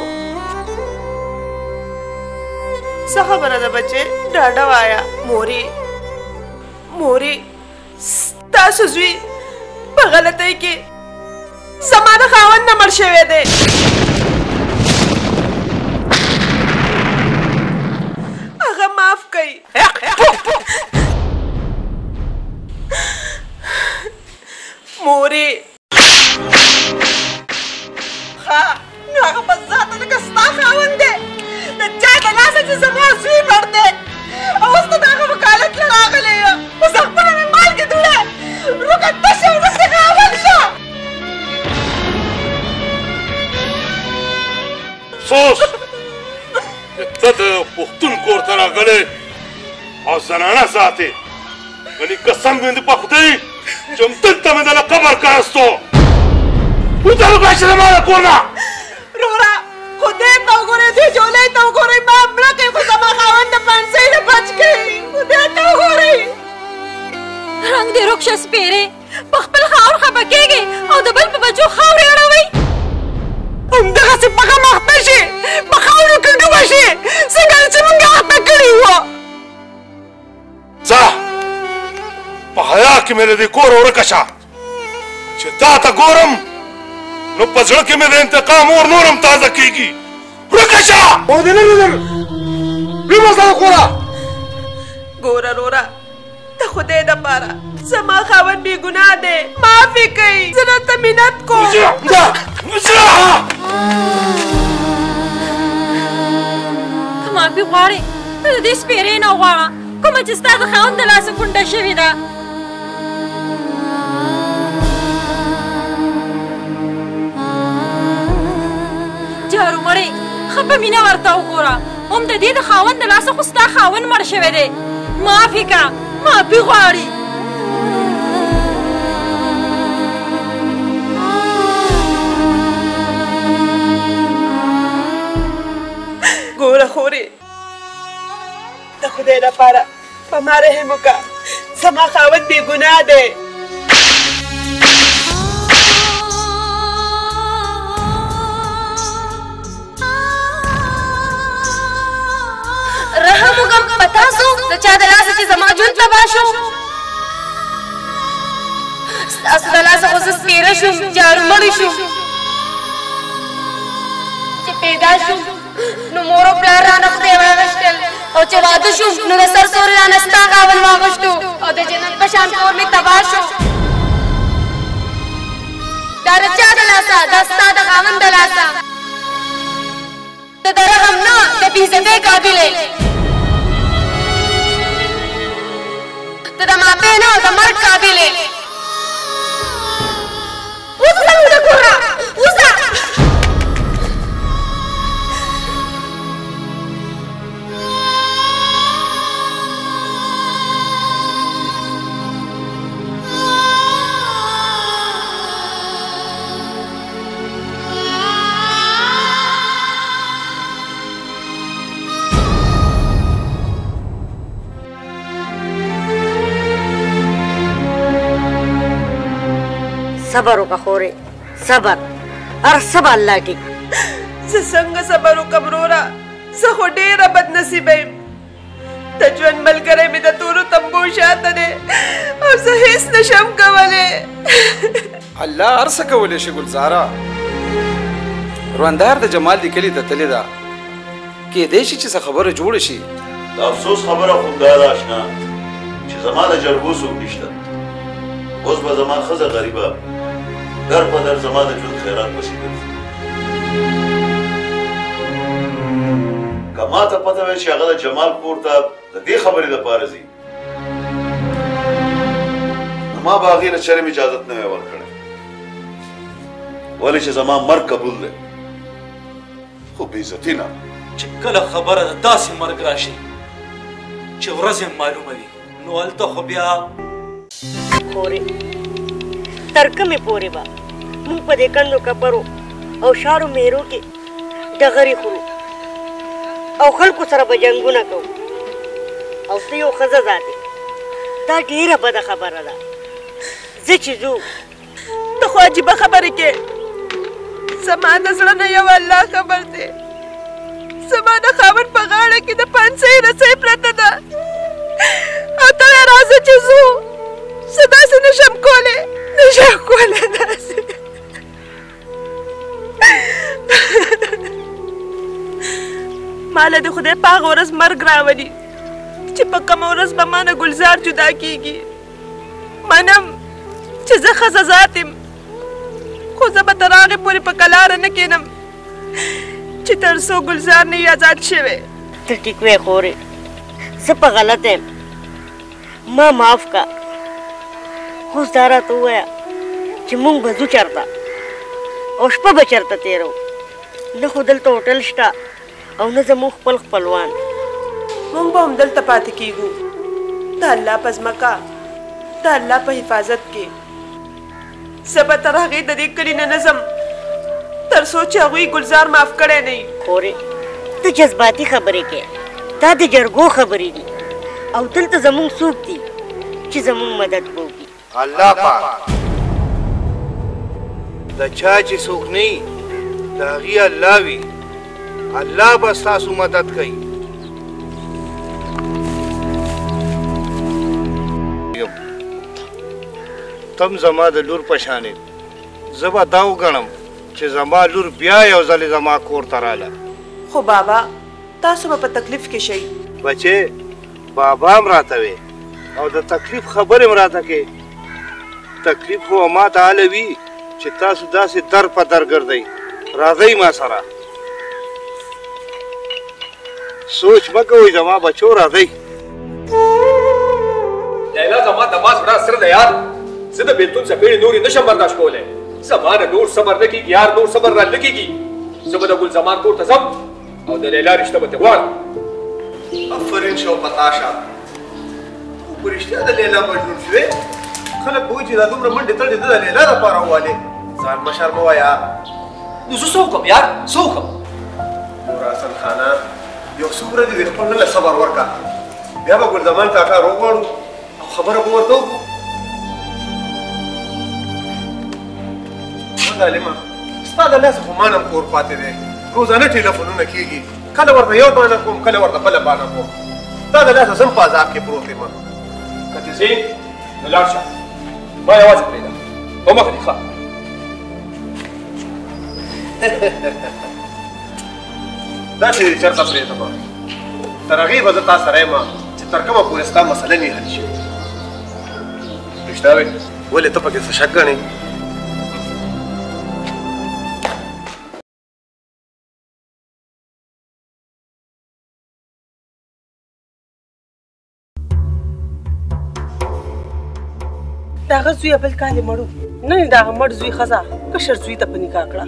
Speaker 8: څه خبره ده بچې ډاډه وایه. مورې مورې ستاسو زوی په غلطۍ کې زما د خاوند نه مړ شوی دی. هغه معاف کوي. مورې ښه نو هغه په ذاته لکه ستا خاوند دی د چا د لاسه چې زما زوی مړ دی او اوس ته د هغه وکالت له راغلی یم. اوس خپله مې مالګې دوړه روکه تشه ورسې خاوند شه.
Speaker 5: افسوس چې ته د پښتون کور ته راغلی او زنانه ساتې. ولی قسم مې د په خدای چې همدلته مې دله قبر کاستو. وځه وګړه چې زما د کور نه.
Speaker 8: وروره خدای ته وګورئ دې جولۍ ته وګورئ ما مړه کوي خو زما خاوند د پانسۍ نه بچ کوي. خدای ته وګورئ.
Speaker 7: رنګ دې روک شه سپېرې په خپل خاور خفه کېږئ او د بل په بچو خاورې اړوئ.
Speaker 8: همدغسې په غم اخته شي په خاورو کې ډوبه شي څنګه چې موږ اخته کړي وو.
Speaker 5: ځه په حیا کې مې له دې کوره ورکه شه چې تا ته ګورم نو په زړه کې مې د انتقام اور نورم تازه کېږي. ورکه شه.
Speaker 6: او دې نه لیدل پرېوځه د کوره.
Speaker 8: ګوره وروره د خدای دپاره زما خاوند بې ګناه دی معاف یې کوي. زه درته منت کوم.
Speaker 7: که معافي غواړې ته د دې سپېرې نه وغواړه کومه چې ستا د خاوند د لاسه کونډه شوې ده. جارو مړې ښه په مینه ورته وګوره. هم د دې د خاوند د لاسه خو ستا خاوند مړ شوی دی. معاف یې کړه معافي غواړي.
Speaker 8: ګوره خورې د خدای لپاره په ما رحم وکړه. زما خاوند بې ګناه دی.
Speaker 9: رحم وکړم په تاسو د چا د لاسه چې زما ژوند تباه شو. ستاسو د لاسه خو زه سپېره شوم جارو مړی شوم. چې پیدا شوم نو مور او پلار رانه خدای واغشتل او چې واده شوم نو د سر سوري رانه ستا خاوند واغشتو او د جنت په شان کور مې تباه شو. دا د چا د لاسه دا ستا د خاوند د لاسه. ته د رحم نه د بېعزتۍ قابل یې. ته د معافۍ نه د مرګ قابل یې. وځه زموږ د کوره وځه.
Speaker 16: صبر وکړه خورې صبر هر څه به الله کې.
Speaker 8: زه څنګه صبر وکړم وروره زه خو ډېره بدنصیبه یم. د ژوند ملګری مې د تورو تمبو شاته دی او زه هېڅ نشم کولی.
Speaker 10: الله هر څه کولی شي ګلزاره. روندار د جمال د کلي ته تللې ده کېدی شي چې څه خبره جوړه شي.
Speaker 2: د افسوس خبره خو دا ده اشنا چې زما د جرګو څوک نشته. اوس به زما ښځه غریبه در په در زما د ژوند خیرات پسې ګرځي. که ما ته پته وای چې هغه د جمال کور ته د دې خبرې دپاره ځي نو ما به هغې نه چرم اجازت نه وی ورکړی. ولې چې زما مرګ قبول دی خو بېعزتي نه.
Speaker 1: چې کله خبره د داسې مرګ راشي چې ورځ یې معلومه وي نو هلته خو بیا
Speaker 16: خورې تر کومې پورې به موږ په دې کندو کپرو او شارو میرو کې ډغرې خورو او خلکو سره به جنګونه کوو او ته یو ښځه ذاتې دا ډېره بده خبره ده زه چې ځو
Speaker 8: ته خو عجیبه خبرې کې زما د زړه نه یو الله خبر دی زما د خاوند په غاړه کې د پنسۍ رسۍ پرته ده او ته یې راځه چې ځو زه داسې نشم کولی نشم کولی داسې ما له د خدای په هغه ورځ مرګ راولي چې په کومه ورځ به ما نه ګلزار جدا کېږي منم چې زه ښځه ذات یم خو زه به تر هغې پورې په کلاره نه کښېنم چې تر څو ګلزار نه وي ازاد شوی
Speaker 16: ته ټیک وې خورې زه په غلطه یم ما معاف کا اوس دا راته ووایه چې مونږ به ځو چېرته او شپه به چېرته تېرو نه خو دلته هوټل شته او نه زموږ خپل خپلوان
Speaker 3: مونږ به همدلته پاتې کېږو د الله په ځمکه د الله په حفاظت کې زه به تر هغې د دې کلي نه نه ځم تر څو چې هغوی ګلزار معاف کړی نه وي
Speaker 16: خورې ته جذباتي خبرې کوې دا د جرګو خبرې دي او دلته زموږ څوک دي چې زموږ مدد وکړي
Speaker 6: الله پاک د چا چې څوک نه وي د هغې الله وي الله به ستاسو مدد کوي تم زما د لور په شان یې زه به دا وګڼم چې زما لور بیا یو ځلې زما کور ته راله
Speaker 3: خو بابا تاسو به په تکلیف کې شئ
Speaker 6: بچې بابا هم راته وې او د تکلیف خبرې هم راته کې تکلیف خو ما ته هله وي چې تاسو داسې در په در ګرځئ راځئ ما سره سوچ مه کوئ زما بچو راځئ
Speaker 14: لیلا زما دما زړه سره ده یار زه د بېلتون څپېړې نورې نشم برداشت کولی زما نه نور صبر نه کېږي یار نور صبر را نه کېږي زه به د ګل زمان کور ته ځم او د لیلا رشته به ترې غواړم
Speaker 6: افرین شو پتاشه خو په رښتیا د لیلا مجنون شوې خلک به وایي چې دا دومره منډې تړلې ده د لیلا دپاره ووالې ځان مه شرموه یار
Speaker 14: نو زه څه وکړم یار څه وکړم
Speaker 6: نور حسن خانه یو څو ورځې د خپل نه صبر ورکړه بیا به ګل زمان کاکا راوغواړو او خبره به ورته وکړو ظالمه ستا د لاسه خو ما نه کور پاتې دی روزانه ټلیفونونه کېږي کله ورته یو بانه کوم کله ورته بله بانه کوم ستا د لاسه زم په عذاب کې پروت یم
Speaker 14: که چې ځې نو لاړ شه ما یوازې پرېږده په مخه دې ښه
Speaker 6: داسې دې چېرته پرېږدم تر هغې به زه تا سره یم چې تر کومه پورې ستا مسله نه حل شي رښتیا وې ولې ته پکې څه شک ګڼې
Speaker 3: د هغه زوی بل کال یې مړو نن یې د هغه مړ زوی ښځه کشر زوی ته په نکاح کړه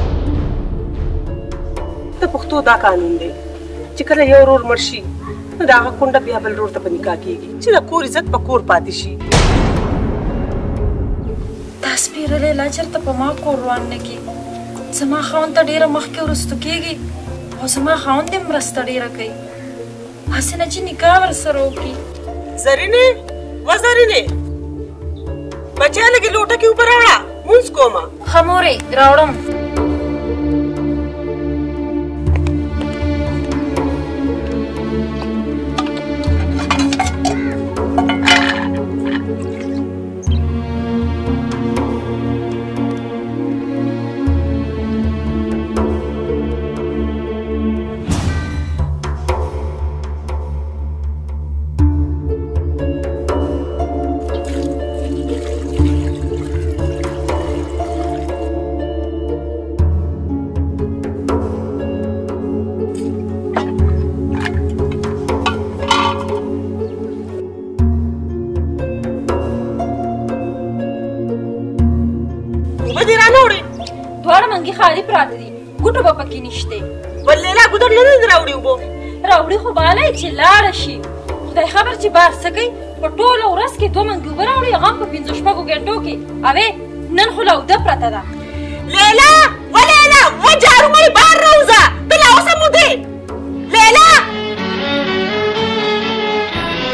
Speaker 3: د پښتو دا قانون دی چې کله یو ورور مړ شي نو د هغه کونډه بیا بل ورور ته په نکاح کېږي چې د کور عزت په کور پاتې شي
Speaker 7: دا سپېره لیلا چېرته په ما کور روان نه کړي زما خاوند ته ډېره مخکې وروستو کېږي او زما خاوند یې مرسته ډېره کوي هسې نه چې نکاح ورسره وکړي
Speaker 3: زرینې و زرینې بچیا لږې لوټه کې اوبه راوړه مونځ کومه
Speaker 7: ښه مورې راوړم خالي پراته دي ګوټه به پکې نشته
Speaker 3: ول لیلا ګوټه نه نه راوړي وبو
Speaker 7: راوړي خو بالای چې لاړ شي خدای خبر چې بار سکی په ټوله ورځ کې دوه منګو راوړي هغه په پنځه شپږو ګنټو کې اوې نن خو لا وده پراته ده
Speaker 8: لیلا و لیلا و جارو مې بار راوځه بل اوسه مو دی لیلا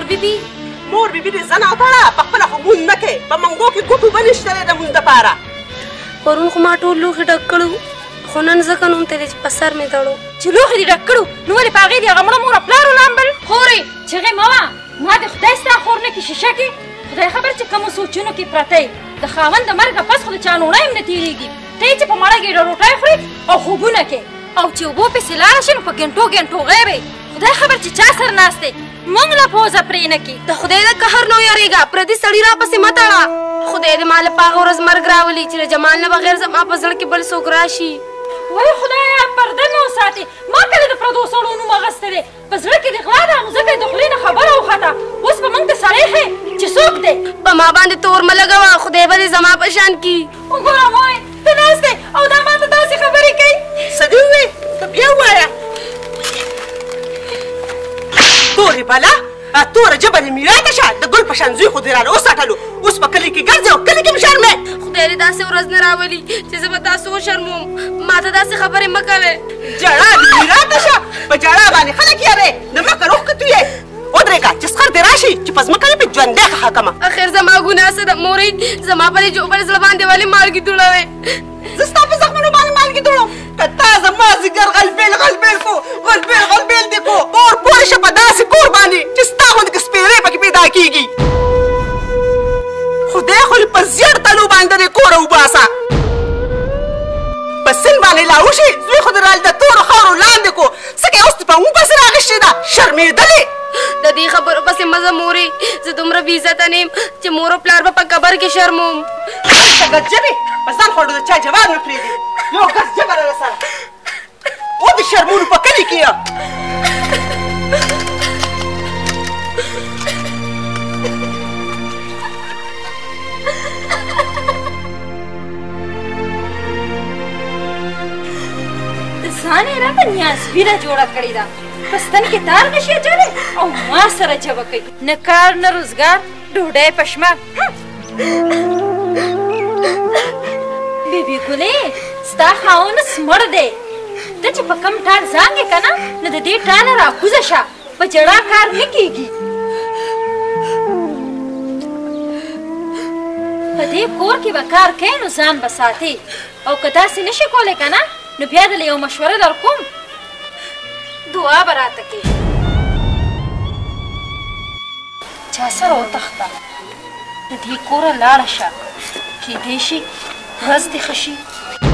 Speaker 9: مور بیبي
Speaker 3: مور بیبي دې زنه وتړه په خپله خو مونځ نه کوې په منګو کې ګوتو به نشته دی د مونځ دپاره
Speaker 9: پرون خو ما ټول لوښي ډک کړو خو نن ځکه نوم ته دی چې په سر مې تړو
Speaker 7: چې لوښي دې ډک کړو نو ولې په هغې دې هغه مړه مور پلار ولامبل خورې چغې مه وه ما دې خدای ستا خور نه کې شیشه کې خدای خبر چې کومو سوچونو کې پرته یې د خاوند د مرګه پس خو د چا نوڼی هم نه تېرېږي ته یې چې په مړه ګېډه روټۍ خورې او خوبونه کې او چې اوبو پسې لاړه شي نو په ګنټو ګنټو غیبې خدای خبر چې چا سر ناست دی موږ له پوزه پرې نه کړي
Speaker 9: د خدای د قهر نه ویارېږه پردي سړي راپسې مه تړه خدای دې ما له په هغه ورځ مرګ راولي چې له جمال نه بغیر زما په زړه کې بل څوک راشي
Speaker 7: وای خدایا پرده مې وساتې ما کله د پردو سړو نوم اخیستی دی په زړه کې دې غلا ده نو ځکه یې د خولې نه خبره وخته اوس به موږ ته سړی ښې چې څوک دی
Speaker 9: په ما باندې تور مه لګوه خدای به دې زما په شان کي
Speaker 7: وګوره وای ته ناست دی او دا ما ته داسې خبرې کوي
Speaker 3: څه دې ووې ته بیا ووایه تورې بلا توره ژبه دې میراته شه د ګل په شان زوی خو دې رانه وساتلو اوس په کلي کې ګرځې او کلي کې م شرمې
Speaker 9: خدای دې داسې ورځ نه راولي چې زه به تاسو وشرموم ما ته داسې خبرې مه کوې
Speaker 3: جړا دې میراته شه په جړا باندې خلک یارې د مکه روح که تویې ودرېږه چې سخر دې راشي چې په ځمکه دې پې ژوندی ښه کمه
Speaker 9: اخر زما ګناه څه ده مورې زما په دې جوبر زړه باندې ولې مالګې دوړوې
Speaker 3: زه ستا په زخمونو باندې مالګې دوړم که تا زما ځیګر غلبېل غلبېل کو غلبېل غلبېل دې کو اور پورې شه په داسې کور باندې چې ستا غوندې که سپېرې پکې پیدا کېږي خدای خو په زیړ تلو باندې دې کوره وباسه په سیند باندې لا وشي زوی خو دې رال د تورو خاورو لاندې کو څنګه یې اوس دې په مونږ پسې راغېشتې ده شرمېدلې
Speaker 9: د دې خبرو پسې مزه مورې زه دومره بې عزته نه یم چې مور او پلار به په قبر کې شرموم
Speaker 3: ته ګز ژبې په ځان خوړو د چا جواب نه پرېږدي یو ګز ژبه را رسره او د شرمونو په کلي کې یم
Speaker 7: ځان یې راته نیازبینه جوړه کړې ده په ستن کې تار نشي اچولی او ما سره جبه کوي نه کار نه روزګار ډوډۍ پشمه بیبي ګلې ستا خاوند سمړ دی ته چې په کم ټال زانګې که نه نو د دې ټاله راکوزه شه په جړا کار نه کېږي په دې کور کې به کار کوې نو ځان به ساتې او که داسې نشي کولی که نه نو بیا دله یو مشوره در کوم دعا به راته کوي چا سره وتښته د دې کوره لاړه شه کیدای شي ورځ دې ښه شي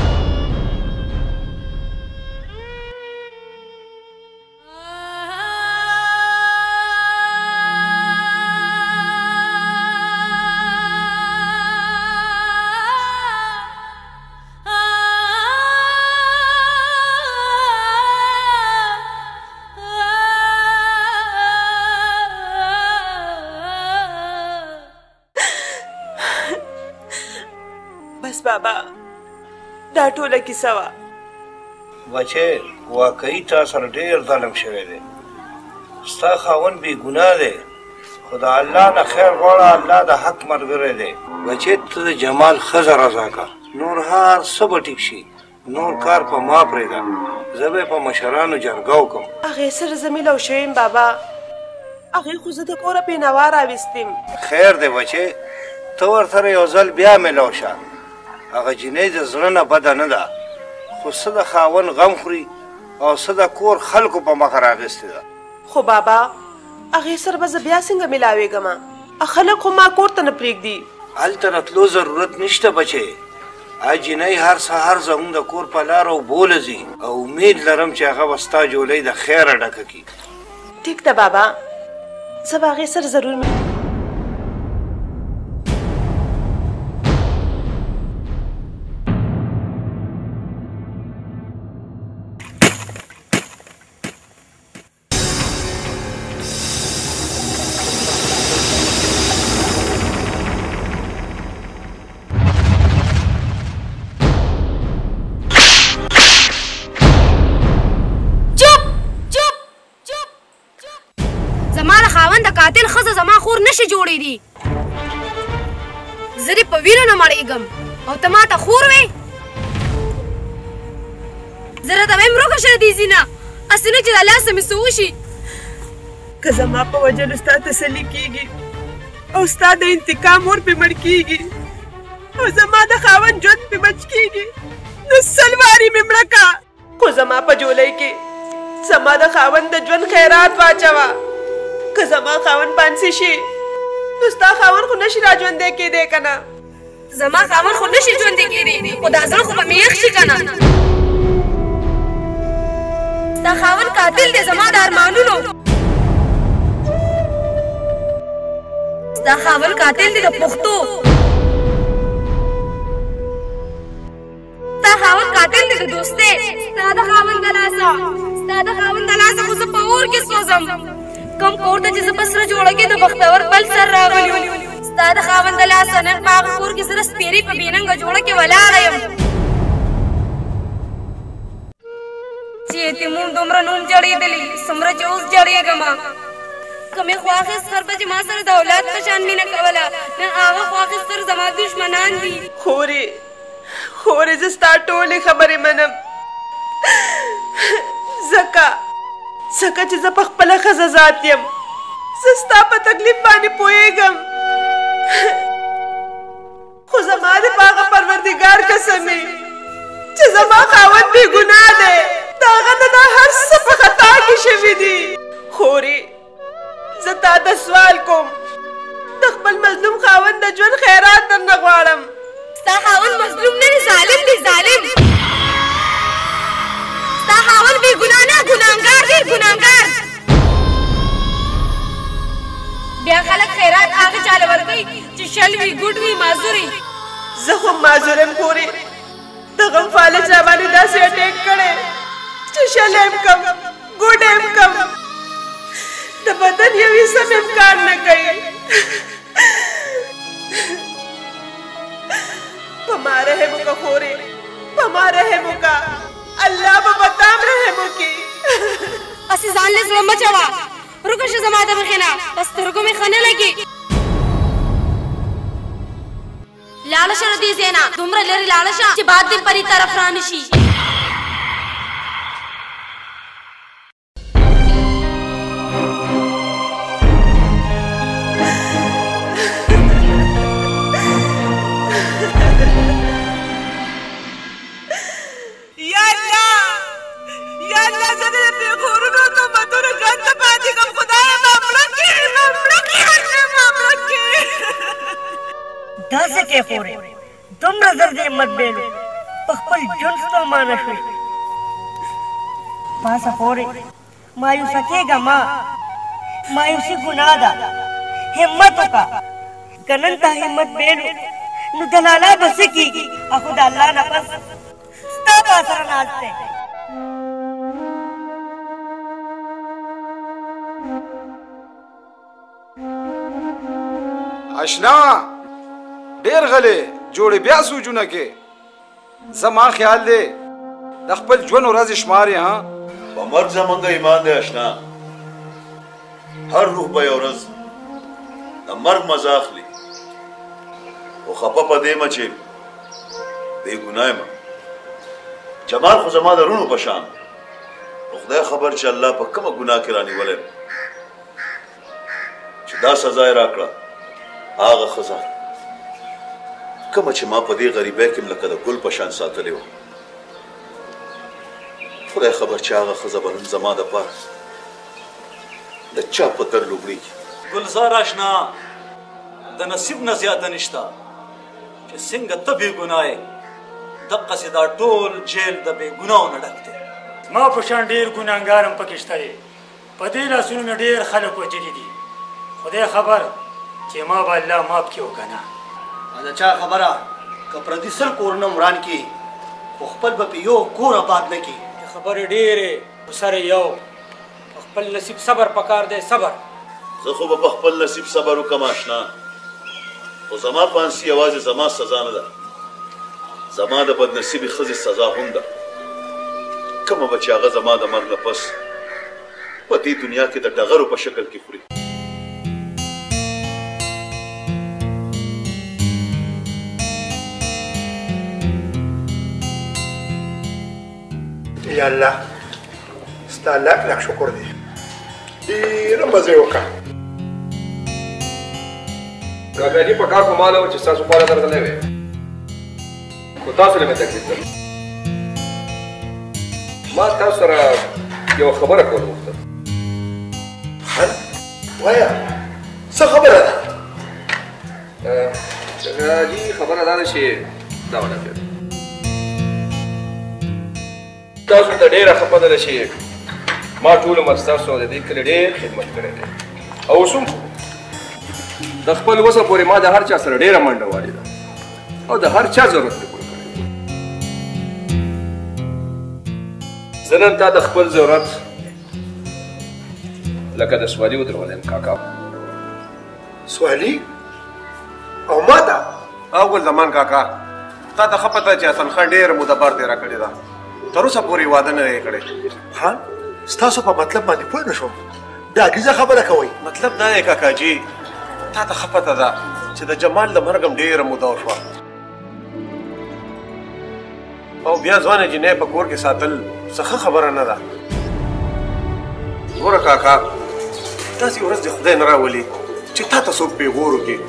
Speaker 3: بابا دا ټوله کیسه وه
Speaker 13: بچې واقعي تا سره ډېر ظلم شوی دی ستا خاوند بې ګناه دی خو د الله نه خیر غواړه الله د حق ملګری دی بچې ته د جمال ښځه رضا کړه نور هر څه به ټیک شي نور کار په ما پرېږده زه به یې په مشرانو جرګه وکړم
Speaker 3: هغې سره زه میلاو شویم بابا هغې خو زه د کوره بېنوا راویستیم
Speaker 13: خیر دی بچې ته ورسره یو ځل بیا میلاو شه هغه جینۍ د زړه نه بده نه ده خو څه د خاوند غم خوري او څه د کور خلکو په مخه راغېستې ده
Speaker 3: خو بابا هغې سره به زه بیا څنګه میلاوېږم خلک خو ما کور ته نه پرېږدي
Speaker 13: هلته راتلو ضرورت نشته بچې ا جینۍ هر سهار زموږ د کور په لاره اوبوله ځي او امید لرم چې هغه به ستا جولۍ د خیره ډکه کړي
Speaker 3: ټیک ده بابا زه به هغې سره ضرور
Speaker 9: جوړې دي زه دې په وینو نه مړېږم او ته ما ته خور وې زه راته وایم روږه شه دې ځینه هسې نه چې د لاسه مې څه وشي
Speaker 3: که زما په وجه ستا تسلي کېږي او ستا د انتقام اور پې مړ کېږي او زما د خاوند ژوند پې بچ کېږي نو سل وارې مې مړه کا خو زما په جولۍ کې زما د خاوند د ژوند خیرات واچوه که زما خاوند پانسي شي نو ستا خاوند خو نشي را ژوندی کېدی که نه
Speaker 9: زما خاوند خو نشي ژوندی کېدی خو دا زړه خو به مې یخ شي که نه ستا خاوند قاتل دی زما د ارمانونو ستا خاوند قاتل دی د پښتو ستا خاوند قاتل دی د دوستۍ ستا د خاوند د لاسه ستا د خاوند د لاسه خو زه په اور کې سوځم کوم کور ته چې زه په سره جوړه کې د بختور بل سر راغلی وم ستا د خاوند د لاسه نن په هغه کور کې زه د سپېرې په بېننګه جوړه کې ولاړه یم چې یتیمون دومره نوم جوړېدلي څومره چې اوس جوړېږمه که مې خوا اخیستر به چې ما سره د اولاد په شان مینه کوله نن هغه خوا اخیستر زما دشمنان دي
Speaker 3: خورې خورې زه ستا ټولې خبرې منم ځکه ځکه چې زه په خپله ښځه ذات یم زه ستا په تکلیف باندې پوهېږم خو زما د په هغه پروردګار قسم چې زما خاوند بې ګناه دی د هغه نه دا هر څه په خطا کې شوي دي خورې زه تا ته سوال کوم د خپل مظلوم خاوند د ژوند خیرات درنه غواړم
Speaker 9: ستا خاوند مظلوم نه دی ظالم دی ظالم ستا خاوند بې ګناه نه ګناهګار دی ګناهګار بیا خلک خیرات هغه چاله ورکوي چې شل وي ګوډ وي معذور وي
Speaker 3: زه خو معذور یم خورې د غم فالج راباندې داسې اټیک کړی چې شل یم کم ګوډ یم کم د بدن یو حصه مې کار نه کوي په ما رحم وکړه خورې په ما رحم وکړه الله به په تا هم رحم وکړي
Speaker 9: هسې ځان له زړه مه چوه روکه شه زما د مخې نه په سترګو مې ښه نه لګي لاړه شه له دې ځای نه دومره لرې لاړه شه چې باد دې پرې طرف را نه شي
Speaker 16: داسې کې خورې دومره زر دې همت بیلو په خپل ژوند ستومانه شوې پاسه خورې مایوسه کېږه ما مایوسي ګناه ده همت وکړه که نن تا همت بیلو نو د لالا به څه کېږي اخو د الله نه پس ستا په سره ناز دی
Speaker 17: اشنا ډېر غلې جوړې بیا سوچونه کې زما خیال دی د خپل ژوند ورځې شمارې ها
Speaker 2: په مرګ زمونږ ایمان دی اشنا هر روح به یو ورځ د مرګ مزه اخلي خو خفه په دې مه چې بې ګناه یم جمال خو زما د رونو په شان خو خدای خبر چې الله په کومه ګناه کې رانیولی چې دا سزا یې راکړه هغه ښځه کومه چې ما په دې غریبۍ کې لکه د ګل په شان ساتلې وه خدای خبر چې هغه ښځه به نن زما دپاره د چا په در لوبړېږي
Speaker 1: ګلزار اشنا د نصیب نه زیاته نشته چې څنګه ته بې ګناه یې دقسې دا ټول جیل د بې ګناهو نه ډک دی ما په شان ډېر ګناهګار هم پکې شته دی په دې لاسونو مې ډېر خلک وجلي دي خدای خبر چې ما به الله ماف کړي او که نه
Speaker 11: د چا خبره که پردي سل کورونه وران کړي خو خپل به پې یو کور آباد نه کړي
Speaker 4: خبرې ډېرې خو سره یو خپل نصیب صبر پکار دی صبر
Speaker 2: زه خو به په خپل نصیب صبر وکړم اشنا خو زما پانسي یوازې زما سزا نه ده زما د بدنصیبې ښځې سزا هم ده کومه به چې هغه زما د مرګ نه پس په دې دنیا کې د ډغرو په شکل کې خوري
Speaker 6: یا الله ستا لاک لاک شکر دی ډېره مزه یې وکړه.
Speaker 14: کاکا جي په کار په ماله و چې ستاسو خواله درغلی وې، خو تاسو له مې تکلیف درلود. ما تاسو سره یوه خبره کول غوښتل.
Speaker 6: وایه څه خبره ده؟
Speaker 14: کاکا جي خبره دا ده چې دا ونه تاسو ته ډېره ښه پته ده چې ما ټول عمر ستاسو د دې کلي ډېر خدمت کړی دی او اوس هم د خپل وسه پورې ما د هر چا سره ډېره منډه والې ده او د هر چا ضرورت مې پوره کړی دی. زه نن تا د خپل ضرورت لکه د سوالي ودرولې یم کاکا.
Speaker 6: سوالي او ما ته
Speaker 12: او ګل زمان کاکا تا ته ښه پته چې حسن خان ډېره موده بار تېره کړې ده، تر اوسه پورې واده نه دی کړی.
Speaker 6: خان ستاسو په مطلب باندې پوه نه شوم، ډاکیزه خبره کوئ؟
Speaker 12: مطلب دا دی کاکا جي تا ته ښه پته ده چې د جمال د مرګ هم ډېره موده وشوه او بیا ځوانه جینۍ په کور کې ساتل څه ښه خبره نه ده. ګوره کاکا داسې ورځ د خدای نه راولي چې تا ته څوک پیغور وکړي.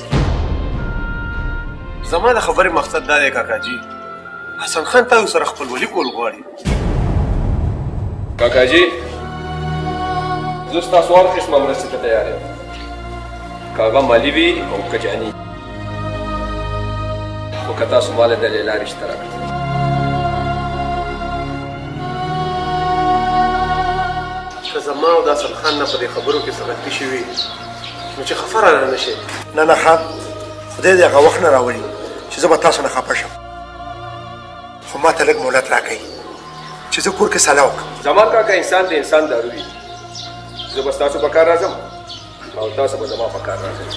Speaker 12: زما د خبرې مقصد دا دی کاکا جي حسن خان تا سره خپلولي کول غواړي.
Speaker 14: کاکا جي زه ستاسو هر قسمه مرستې ته تیار یم، که هغه مالي وي او که جاني، خو که تاسو ماله د لیلا رشته راکړئ.
Speaker 12: که زما او د حسن خان نه په دې خبرو کې څه غلطي شوي نو چې خفه رانه نه شي.
Speaker 6: نه نه خان خدای دې هغه وخت نه راولي چې زه به تاسو نه خفه شم، خو ما ته لږ مهلت راکئ چې زه کور کې سلا وکړم.
Speaker 14: زمان کاکا انسان د انسان دارو وي، زه به ستاسو په کار راځم او تاسو به زما په کار راځئ.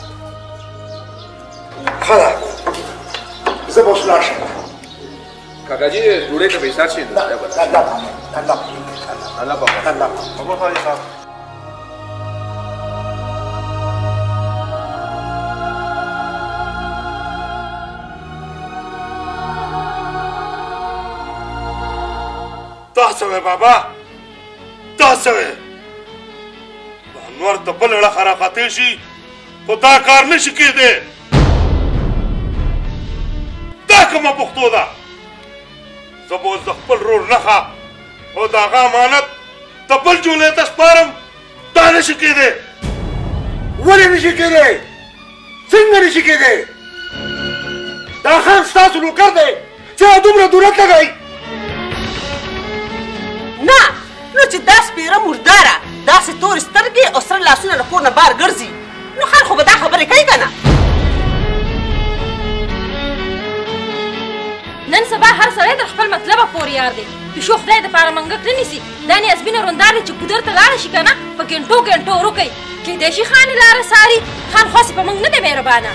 Speaker 6: ښه ده زه به اوس ولاړ شم.
Speaker 14: کاکا جي ډوډۍ ته به ایسار شي.
Speaker 6: الله الله
Speaker 14: الله پاک
Speaker 6: الله
Speaker 12: خبر خالي صاحب
Speaker 5: تاسو وې بابا تاسو وې انور ته بل اړه راخاتې شي خو دا کار نشي کېدی. دا کومه پښتو ده؟ زه به اوس د خپل رور نښه او د هغه امانت د بل جولې ته سپارم. دا نشي کېدی.
Speaker 6: ولې نشي کېدی؟ څنګه نشي کېدی؟ دا خان ستاسو نوکر دی چې دومره دولت لګوي.
Speaker 3: نه نو چې دا سپېره مرداره داسې تورې سترګې او سره لاسونه له کور نه بار ګرځي نو خان خو به دا خبرې کوي که نه؟
Speaker 7: نن سبا هر سړی تر خپل مطلبه پورې یار دی. پیشو خدای دپاره منګک نه نیسي. دا نیازبینه روندار دی چې ګودر ته لاړه شي که نه په ګنټو ګنټو ورکوي. کیدای شي خان یې لاره ساري. خان خاصې په موږ نه دی مهربانه.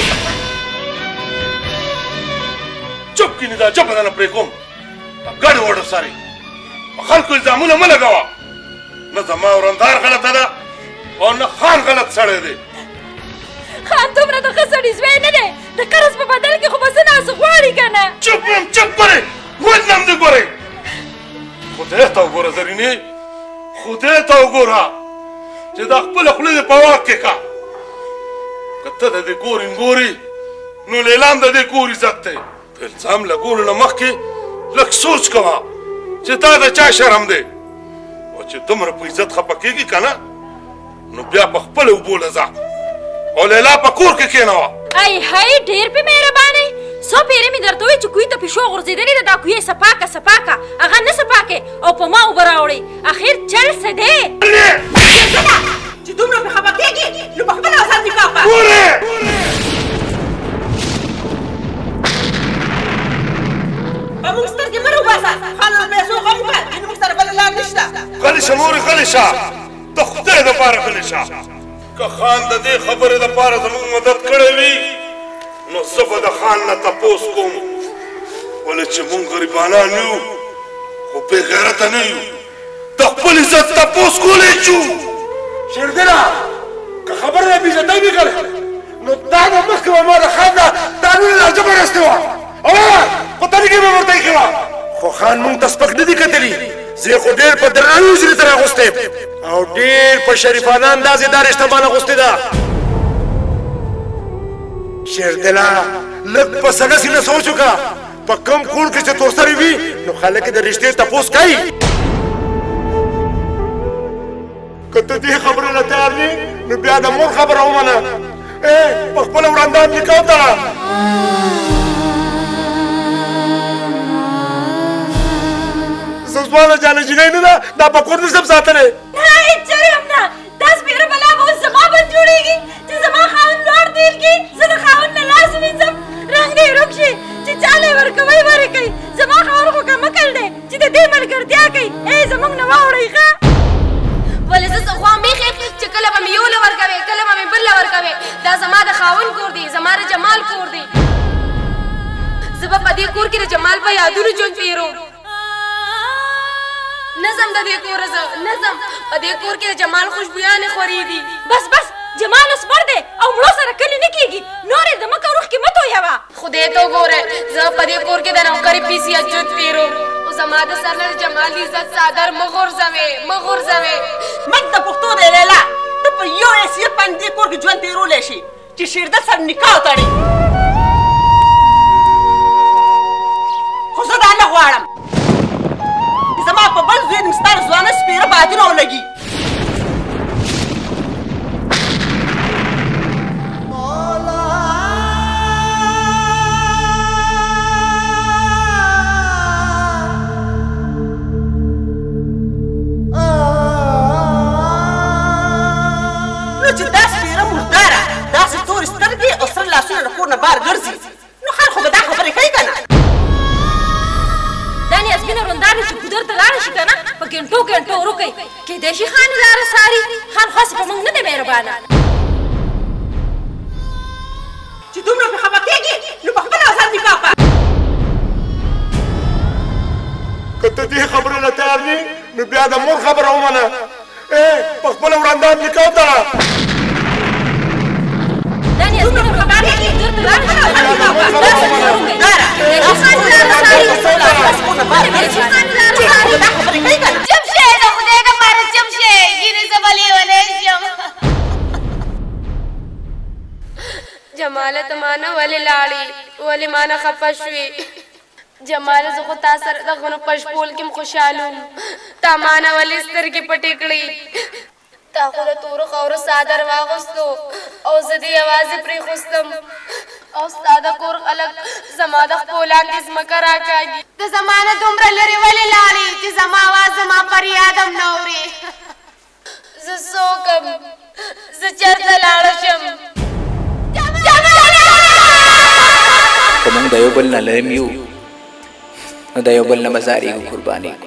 Speaker 5: چپ کینې دا چپه ده نه پرېږدم. دا ګډ وډ ساري په خلکو الزامونه مه لګوه. نه زما ورندار غلطه ده او نه خان غلط سړی دی.
Speaker 7: خان دومره د ښه سړي زوی نه دی. د قرض په بدل کې خو به څه ناڅه غواړي که نه.
Speaker 5: چپ یم چپ ګورې وژنم دې ګورې. خدای ته وګوره زرینې خدای ته وګوره چې دا خپله خوله دې په واک کې کا. که ته د دې کور انګورې نو لیلا هم د دې کور عزت دی. په الزام لګولو نه مخکې لږ سوچ کوه چې دا د چا شرم دی او چې دومره په عزت خفه کېږي که نه نو بیا په خپله اوبو له ځه او لیلا په کور کې کېنوه.
Speaker 7: ای هی ډېر پې مهربانئ. څو پیرې مې درته وویل چې کوهي ته پیشو غورځېدلې ده دا کوهي صفا که صفا که هغه نه صفا کې او په ما اوبه راوړئ. اخر چل څه دی
Speaker 3: چې دومره پې خفه کېږي نو په خپله وسر نکاح وکړه. په موږ سترګې مه راوباسه. خان له پیسو غم وکړه چې موږ سره بله لار نشته.
Speaker 5: غلې شه مورې غلې شه د خدای دپاره غلې شه. که خان د دې خبرې دپاره زموږ مدد کړی وي نو زه به د خان نه تپوس کوم. ولې چې موږ غریبانان یو خو بې غیرته نه یو. د خپل عزت تپوس کولی شو.
Speaker 6: شیردله که خبره د بېعزتۍ مې کړې نو دا نه مخکې به ما د خان نه دا لویه لهجه به رستې وه او په طریقې به ورته ایښې وه. خو خان مونږ ته سپک نه دي کتلي. زه خو ډېر په درناوي سره تر اغوستې او ډېر په شریفانه انداز دا رشته باندې اغوستې ده شیردله لږ په سړه سینه سوچ وکړه په کوم کور کې چې تور سوی وي نو خلک د رشتې تپوس کوي که ته دې خبرې نه تیار نه نو بیا د مور خبره ومنه په خپله وړاندان نکاح وتړه زه ځوانه جانه جینۍ نه ده دا په کور نشم ساتلی
Speaker 7: نه هېڅ چېرې هم نه دا سپېره بلا به اوس زما بند جوړېږي چې زما خاوند لوړ تېر کړي زه د خاوند نه لاس ووینځم رنګ دې ورک شي چې چاله یې ورکوئ ورکوي زما خاوند خو کمکل دی چې د دې ملګرتیا کوي ای زموږ نه واوړئ ښه
Speaker 9: ولې زه څه خوام ایښې چې کله به مې یو له ورکوې کله به مې بل له ورکوې دا زما د خاوند کور دی زما د جمال کور دی زه به په دې کور کې د جمال په یادونو ژوند تېروم نظم د دې کور زه نظم په دې کور کې د جمال خوشبویانې خورېږي
Speaker 7: بس بس جمال اوس مړ دی او مړو سره کلي نه کېږي نور یې د مکه روح کې مه تویوه
Speaker 9: خدای ته وګوره زه په دې کور کې د نوکرې پیسې ژوند تېروم او زما د سر نه د جمال عزت څادر مه غورځوې مه غورځوې
Speaker 8: مک د پښتو دی لیلا ته په یو حیثیت باندې دې کور کې ژوند تېرولی شي چې شیردل سره نکاح وتړي خو زه دا نه غواړم زما په بل زوی دې ستا د ځوانه سپېره بادونه ولګي نو چې دا سپېره مرداره داسې تورې سترګې او سره لاسونه د کور نه بار ګرځي نو خلک خو به دا خبرې کوي که نه
Speaker 7: دا نیازبینه روندار دی چې ګودر ته لاړه شي که نه په ګنټو ګنټو ورکوي کېدای شي خان لاره ساري خان خاصې په موږ نه دی مهربانه
Speaker 8: چې دومره پې خفه کېږي نو په خپله سره نکاح وکړه
Speaker 6: که ته دې خبرې نه تیار نه نو بیا د مور خبره ومنه په خپله وړاندان نکاح وتړه
Speaker 7: دا نیازبینه روندار دی چې ګودر ته لاړه شي
Speaker 9: چپ شئ د خدای دپاره چپ شئ ګیرې زه به لیونی شم جماله ته ما نه ولې لاړې ولې ما نه خفه شوې جماله زه خو تا سره د غنو په شپول کې م خوشحاله وم تا ما نه ولې سترګې پټې کړې تا خو د تورو خاورو څادر واغوستو او زه دې یوازې پرېښوستم او ستا د کور خلک زما د خپو لاندې ځمکه راکاږي ته زما نه دومره لرې ولې لاړې چې زما اواز زما فریاد هم نه اورې زه څوک یم زه چېرته لاړه شم
Speaker 4: که موږ د یو بل نه لرې یو نو د یو بل نه به زارېږو قربانېږو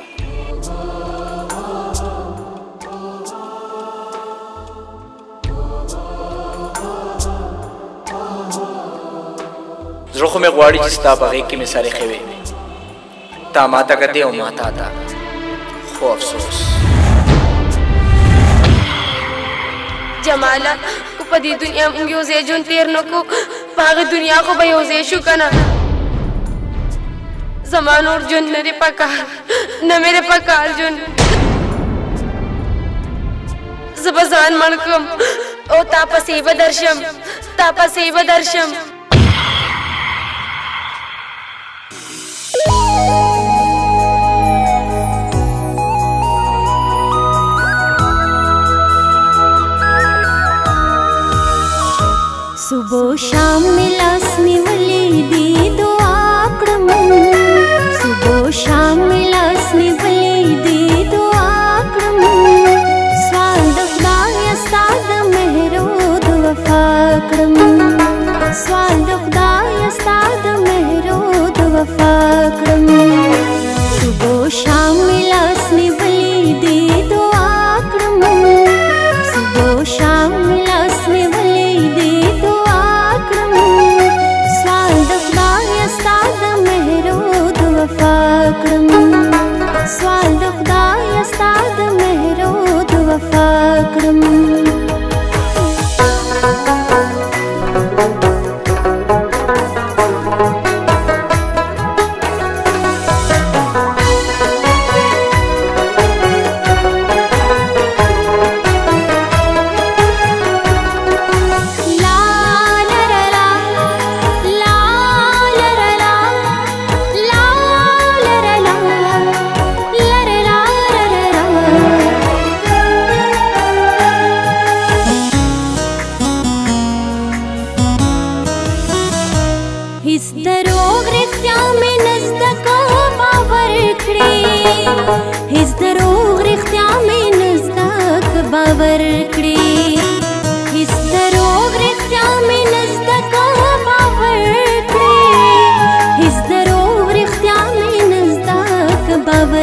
Speaker 4: زړه خو مې غواړي چې ستا په غېږ کې مې سر ایښی وې تا ما ته کتې او ما تا ته خو افسوس
Speaker 9: جماله که په دې دنیا موږ یو ځای ژوند تېر نه کړو په هغې دنیا خو به یو ځای شو که نه زما نور ژوند نه دی پکار نه مې دی پکار ژوند زه به ځان مړ کړم او تا پسې به درشم تا پسې به درشم
Speaker 18: सुबह शाम मिलास निवली दी दुआ क्रम सुबह शाम मिलास निवली दी दुआ क्रम स्वाद खुदाय साद महरोद वफा क्रम स्वाद खुदाय साद महरोद वफा क्रम सुबह शाम मिलास निवली दी दुआ क्रम सुबह शाम मिलास निवली दी स्वाद खुदाय साद महरोद वफा क्रम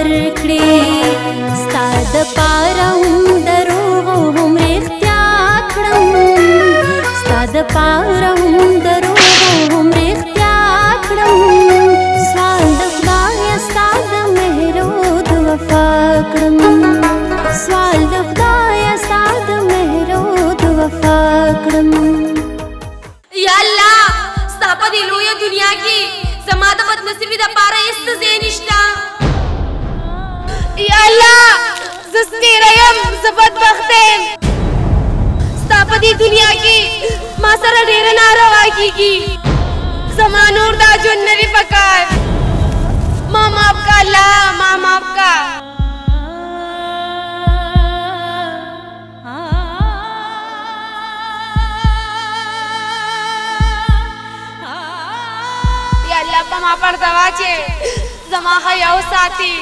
Speaker 18: ورکړې ستا د پاره هم دروغ هم رښتیا کړم ستا د پاره هم دروغ هم رښتیا کړم سوال د خدای ستا د مهرو د وفا کړم سوال د خدای ستا د مهرو د وفا کړم
Speaker 9: یا الله ستا په دې لویه دنیا کې زما د بدنصیبي دپاره هېڅ څه ځای نشته یا الله زه سپېره یم زه بدبخته یم ستا په دې دنیا کې ما سره ډېره ناروا کېږي زما نور دا ژوند نه وي پکار ما معاف کا الله ما معاف کا یا الله په ما پرده واچې زما حیا وساتي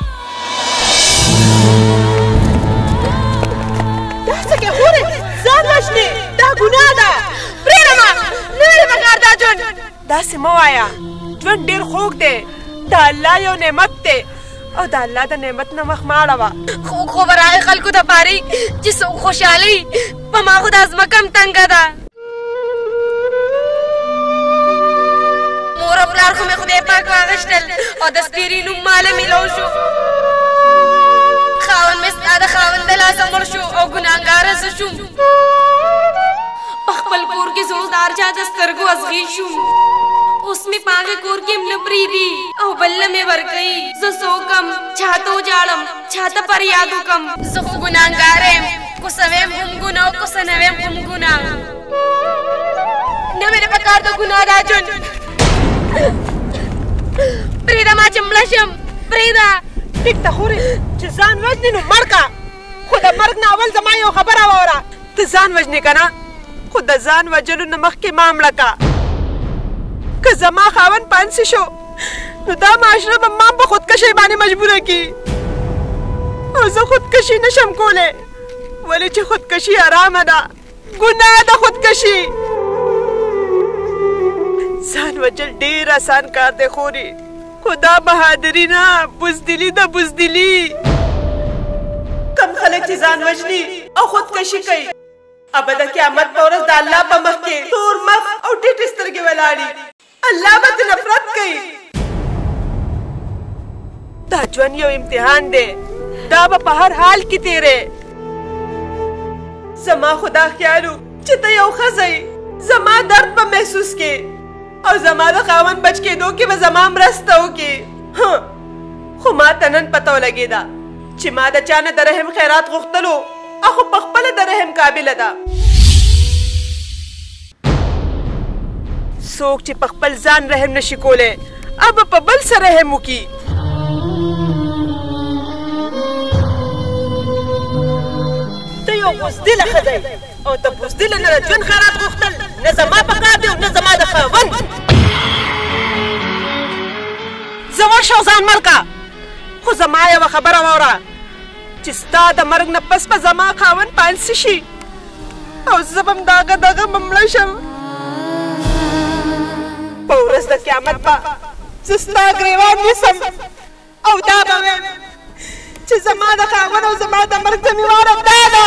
Speaker 8: دا څه کې خورې ځان وژنې دا ګناه ده پرېږده ما نه وي پکار دا ژوند داسې مه وایه ژوند ډېر خوږ دی د الله یو نعمت دی او د الله د نعمت نه مخ مه اړوه
Speaker 9: خوږ خو به راغی خلکو دپاره چې څوک خوشحالوي په ما خو دا ځمکه هم تنګه ده مور او پلار خو مې خدای پاک واغېشتل او د سپېرې نوم ماله میلو شو خاوند مې ستا د خاوند د لاسه مړ شو او ګناهګاره زه شوم په خپل کور کې زه اوس د هر چا د سترګو ازغي شوم اوس مې په هغې کور کې هم نه پرېږدي او بل نه مې ورکوي زه څه وکړم چا ته وژاړم چا ته فریاد وکړم زه خو ګناهګاره یم که څه ویم هم ګناه او که څه نه ویم هم ګناه نه مې نه پکار د ګناه دا ژوند پرېږده ما چې مړه شم پرېږده
Speaker 8: ټیک ته خورې چې ځان وژنې نو مړ که خو د مرګ نه اول زما یو خبره واوره ته ځان وژنې که نه خو د ځان وژلو نه مخکې ما مړه که که زما خاوند پانسي شو نو دا معاشره به ما په خودکشۍ باندې مجبوره کړي او زه خودکشي نشم کولی ولې چې خودکشي حرامه ده ګناه ده خودکشي ځان وژل ډېر اسان کار دی خورې خو دا بهادري نه بزدلي ده بزدلي کم خلک چې ځان وژني او خودکشي کوي ابه د قیامت په ورځ د الله په مخ کې تور مخ او ټیټې سترګې ولاړي الله به ترې نفرت کوي دا ژوند یو امتحان دی دا به په هر حال کې تیری زما خو دا خیال و چې ته یو ښځه یې زما درد به محسوس کې او زما د خاوند بچ کېدو کې به زما مرسته وکړي خو ما ته نن پته ولګېده چې ما د چا نه د رحم خیرات غوښتلو او خو پخپله د رحم قابله ده څوک چې په خپل ځان رحم نشي کولی او به په بل څه رحم وکړي ته یو بزدله ښځه یې او د بزدله نه د ژوند خیرات غوښتل نه زما په کار دی او نه زما د خاوند زه ورشه او ځان مړ کړه خو زما یوه خبره واوره چې ستا د مرګ نه پس به زما خاوند پانسي شي او زه به هم دغه دغه به مړه شم په ورځ د قیامت به زه ستا ګرېوان نیسم او دا به ویم چې زما د خاوند او زما د مرګ ذمېواره دا ده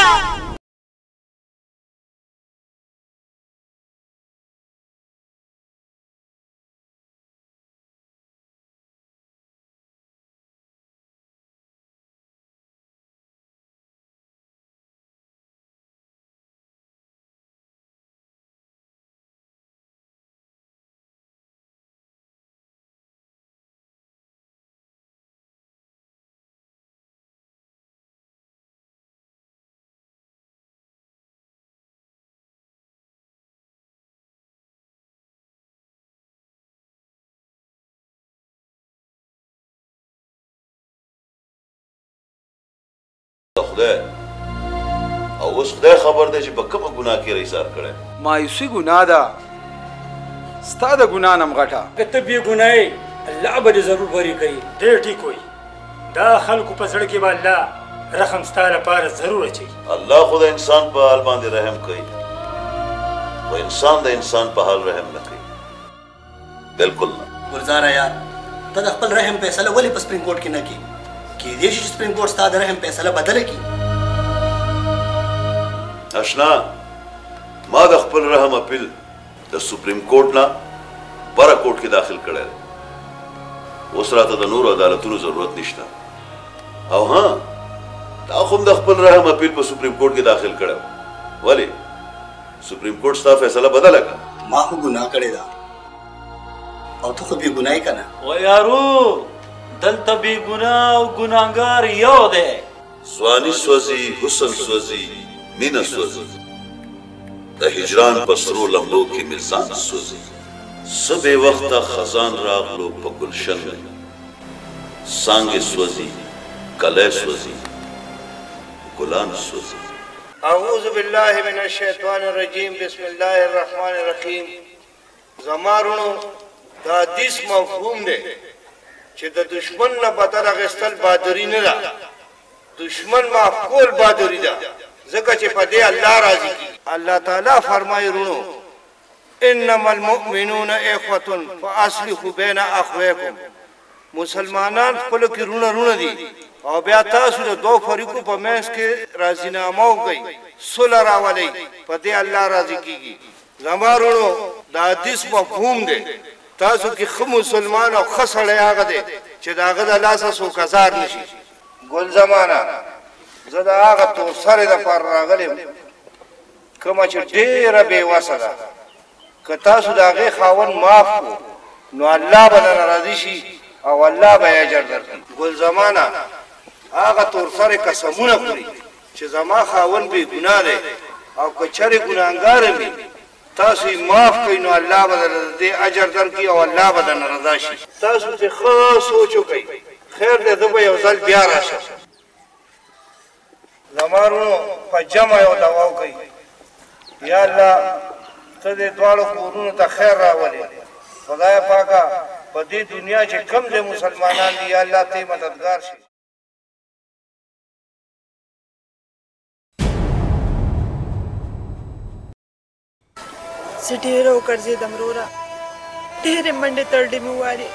Speaker 2: خدای او اوس خدای خبر دی چې په کومه ګناه کې ایثار کړی
Speaker 17: مایوسي ګناه ده ستا د ګناه نه م غټه
Speaker 19: که ته بې ګناه یې الله به دې ضرور بري کوي ډېر ټیک وایي دا خلکو په زړه کې به الله رحم ستا لپاره ضرور اچوي
Speaker 2: الله خو د انسان په حال باندې رحم کوي خو انسان د انسان په حال رحم نه کوي بالکل نه
Speaker 11: ګلزاره یار ته د خپل رحم فیصله ولې په سپریم کورټ کې نه کړي کېدای شي چې سپریم کورټ ستا د رحم فیصله بدله کړي.
Speaker 2: اشنا ما د خپل رحم اپیل د سپریم کورټ نه بره کورټ کې داخل کړی دی. اوس راته د نورو عدالتونو ضرورت نشته. او ها تا خو هم د خپل رحم اپیل په سپریم کورټ کې داخل کړی. ولې سپریم کورټ ستا فیصله بدله کړه؟
Speaker 11: ما خو ګناه کړې ده او ته خو بې ګناه یې که نه.
Speaker 1: و یارو دلته بې ګناه او ګناهګار یو دی.
Speaker 2: ځواني سوځي، حسن سوځي، مینه سوځي، د هجران په سرو لمبو کې مې ځان سوځي. څه بې وخته خزان راغلو په ګلشن څانګې سوځي، کلی سوځي، ګلان سوځي.
Speaker 13: اعوذ بالله من الشیطان الرجیم بسم الله الرحمن الرحیم. زما رونو دا حدیث مفهوم دی چې د دشمن نه بدل اخیستل بهادري نه ده، دشمن معاف کول بهادري ده، ځکه چې په دې الله راضي کېږي. الله تعالی فرمایي رونو انما المؤمنون اخوة فاصلحوا بین اخویکم. مسلمانان خپلو کې رونه رونه دي او بیا تاسو د دوه فریقو په منځ کې راضینامه وکړئ، صلح راولئ، په دې الله راضي کېږي. زما رونو دا حدیث مفهوم دی. تاسو کې ښه مسلمان او ښه سړی هغه دی چې د هغه د لاسه څوک ازار نه شي. ګل زمانه زه د هغه تورسرې دپاره راغلی یم کومه چې ډېره بېوسه ده. که تاسو د هغې خاوند معاف کړو نو الله به درنه راضي شي او الله به یې اجر درکړي. ګل زمانه هغه تورسرې قسمونه خوري چې زما خاوند بې ګناه دی او که چېرې ګناهګاره وي تاسو یې معاف کړئ نو الله به درته د دې اجر درکړي او الله به درنه رضا شي. تاسو چې ښه سوچ وکئ. خیر دی زه به یو ځل بیا راشم. زما وروڼو په جمع یو دعا وکئ. یا الله ته دې دواړو کورونو ته خیر راولې. خدای پاکه په دې دنیا چې کم دی مسلمانان دي یا الله ته مددګار شي.
Speaker 8: زه ډېره وګرځېدم وروره، ډېرې منډې ترډې مې ووارې،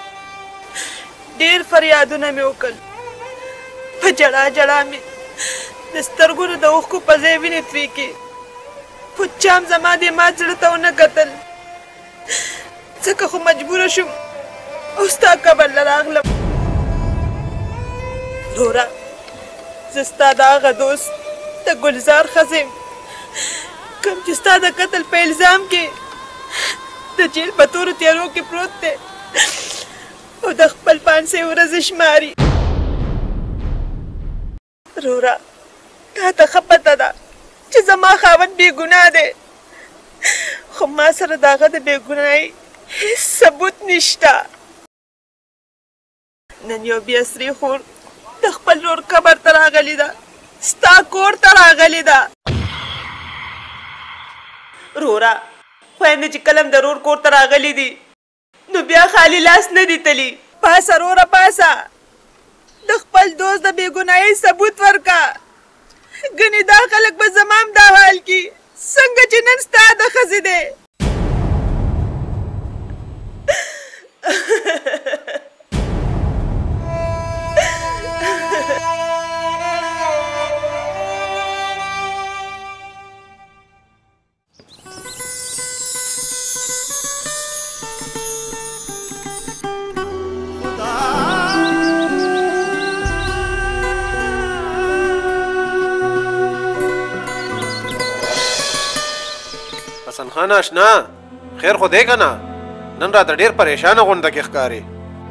Speaker 8: ډېر فریادونه مې وکړل. په جړا جړا مې د سترګو نه د اوښکو په ځای وینې توی کړې، خو چا هم زما دې مات زړه ته ونه کتل. ځکه خو مجبوره شوم او ستا قبر له راغلم. وروره زه ستا د هغه دوست د ګلزار ښځه یم کوم چې ستا د قتل په الزام کې د جیل په تورو تیارو کې پروت دی او د خپل پانسۍ ورځې شماري. وروره تا ته ښه پته ده چې زما خاوند بې ګناه دی، خو ما سره د هغه د بې ګناهۍ هېڅ ثبوت نشته. نن یو بې اصري خور د خپل ورور قبر ته راغلې ده، ستا کور ته راغلې ده. وروره خویندې چې کله هم د ورور کور ته راغلي دي نو بیا خالي لاس نه دي تلي. پاسه وروره پاسه د خپل دوست د بې ګناهۍ ثبوت ورکه. ګنې دا خلک به زما هم دا حال کي څنګه چې نن ستا د ښځې دی.
Speaker 12: حسن خان اشنا خیر خو دی که نه؟ نن راته ډېر پریشانه غونډه کې ښکارې.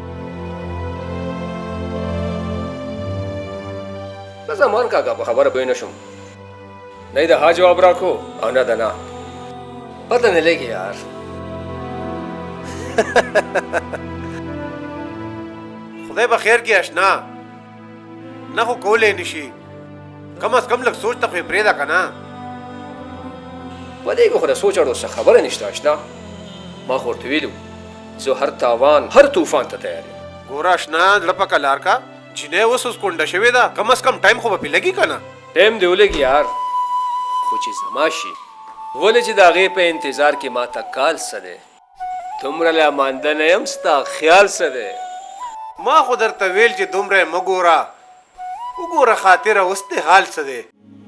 Speaker 14: د زمان کاکا په خبره پوه نه شوم، نه یې د ها جواب راکړو او نه د نه. پته نه لګي یار.
Speaker 12: خدای به خیر کړي اشنا، نه خو کولی نه شي، کم از کم لږ سوچ ته خو یې پرېږده که نه.
Speaker 14: په دې کې خو د سوچ اړو څه خبره نشته اشنا. ما خو ورته ویلي زه هر تاوان هر طوفان ته تیار یم.
Speaker 12: ګوره اشنا زړه په کلار کا، جینۍ اوس اوس کونډه شوې ده، کم از کم ټایم خو به پرې لګي که نه؟
Speaker 14: ټایم دې ولګي یار، خو چې زما شي ولې چې د هغې په انتظار کې ما ته کال څه دی؟ دومره لا مانده نه یم، ستا خیال څه دی؟
Speaker 12: ما خو درته ویل چې دومره مه ګوره وګوره خاطره اوس دې حال څه دی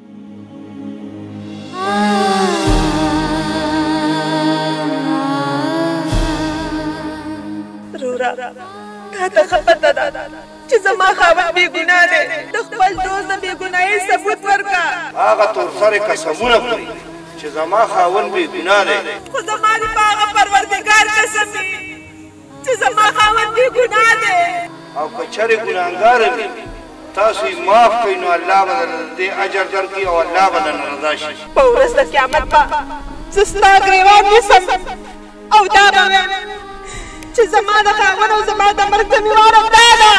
Speaker 8: رورا تا ته خبر ده چې زما خاوند بې ګناه دی د خپل دوست د بې ګناهۍ ثبوت ورکړه
Speaker 13: هغه تورسرې قسمونه خوري چې زما خاوند بې ګناه دی
Speaker 8: خو زما د په هغه پروردګار قسم دی چې زما خاوند بې ګناه دی
Speaker 13: او که چېرې ګناهګاره وي تاسو یې معاف کړئ نو الله به درته دې اجر درکړي او الله به درنه رضا شي
Speaker 8: په ورځ د قیامت به زه ستا ګرېوان نیسم او دا به وایم چې زما د خاوند او زما د مرګ ذمېوار همدا ده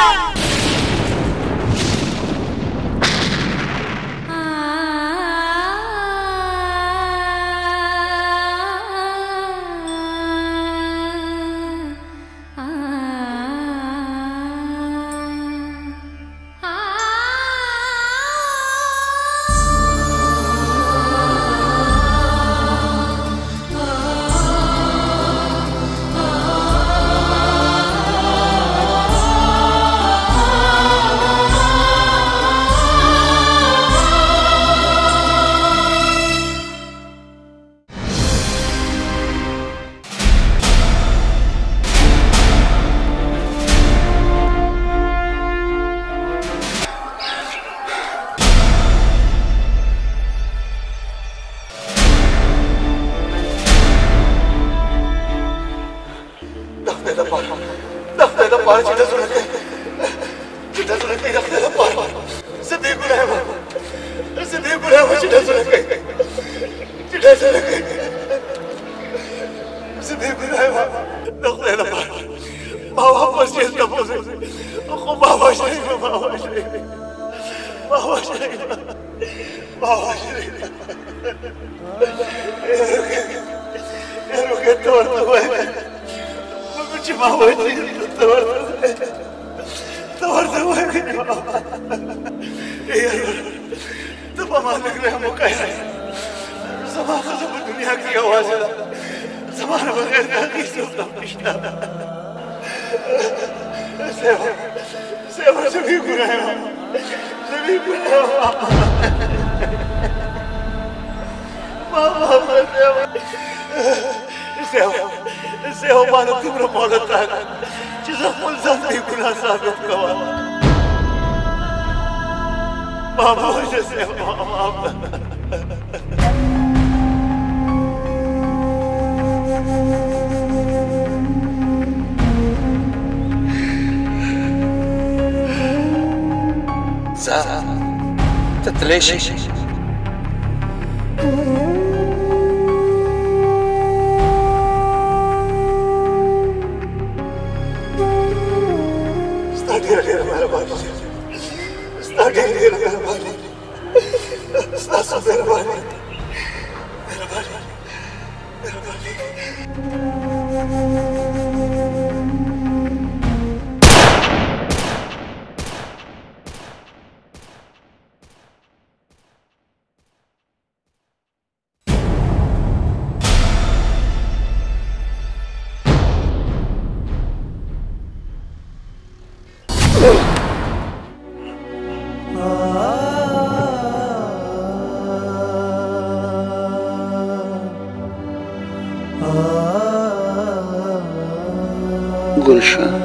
Speaker 13: گلشن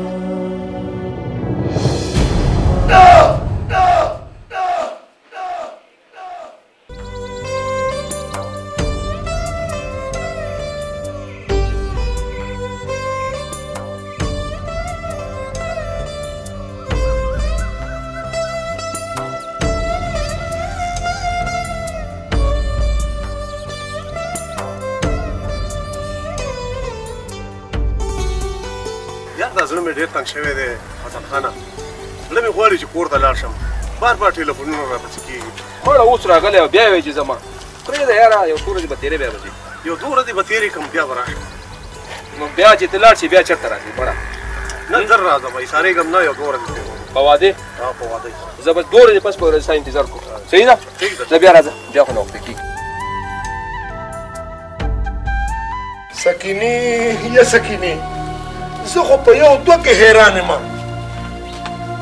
Speaker 12: زړه مې ډېر تنګ شوی دی حسن خانه زړه مې غواړي چې کور ته لاړ شم بار بار ټلیفونونه راپسې کېږي
Speaker 14: مړه اوس راغلی او بیا یې وایي چې ځمه پرېږده یاره یو څو ورځې به تېرې بیا به ځي
Speaker 12: یو دوه ورځې به تېرې کړم بیا به راشم
Speaker 14: نو بیا چې ته لاړ شې بیا چېرته راځې مړه
Speaker 12: نن زر راځم ایسارېږم نه یو دوه ورځې
Speaker 14: په واده
Speaker 12: په واده
Speaker 14: زه به دوه ورځې پس په ورځ ستا انتظار کوم صحیح ده زه بیا راځم بیا خو ناوخته کېږي
Speaker 6: سکینې یا سکینې زه خو په یو دوه کې حیران یم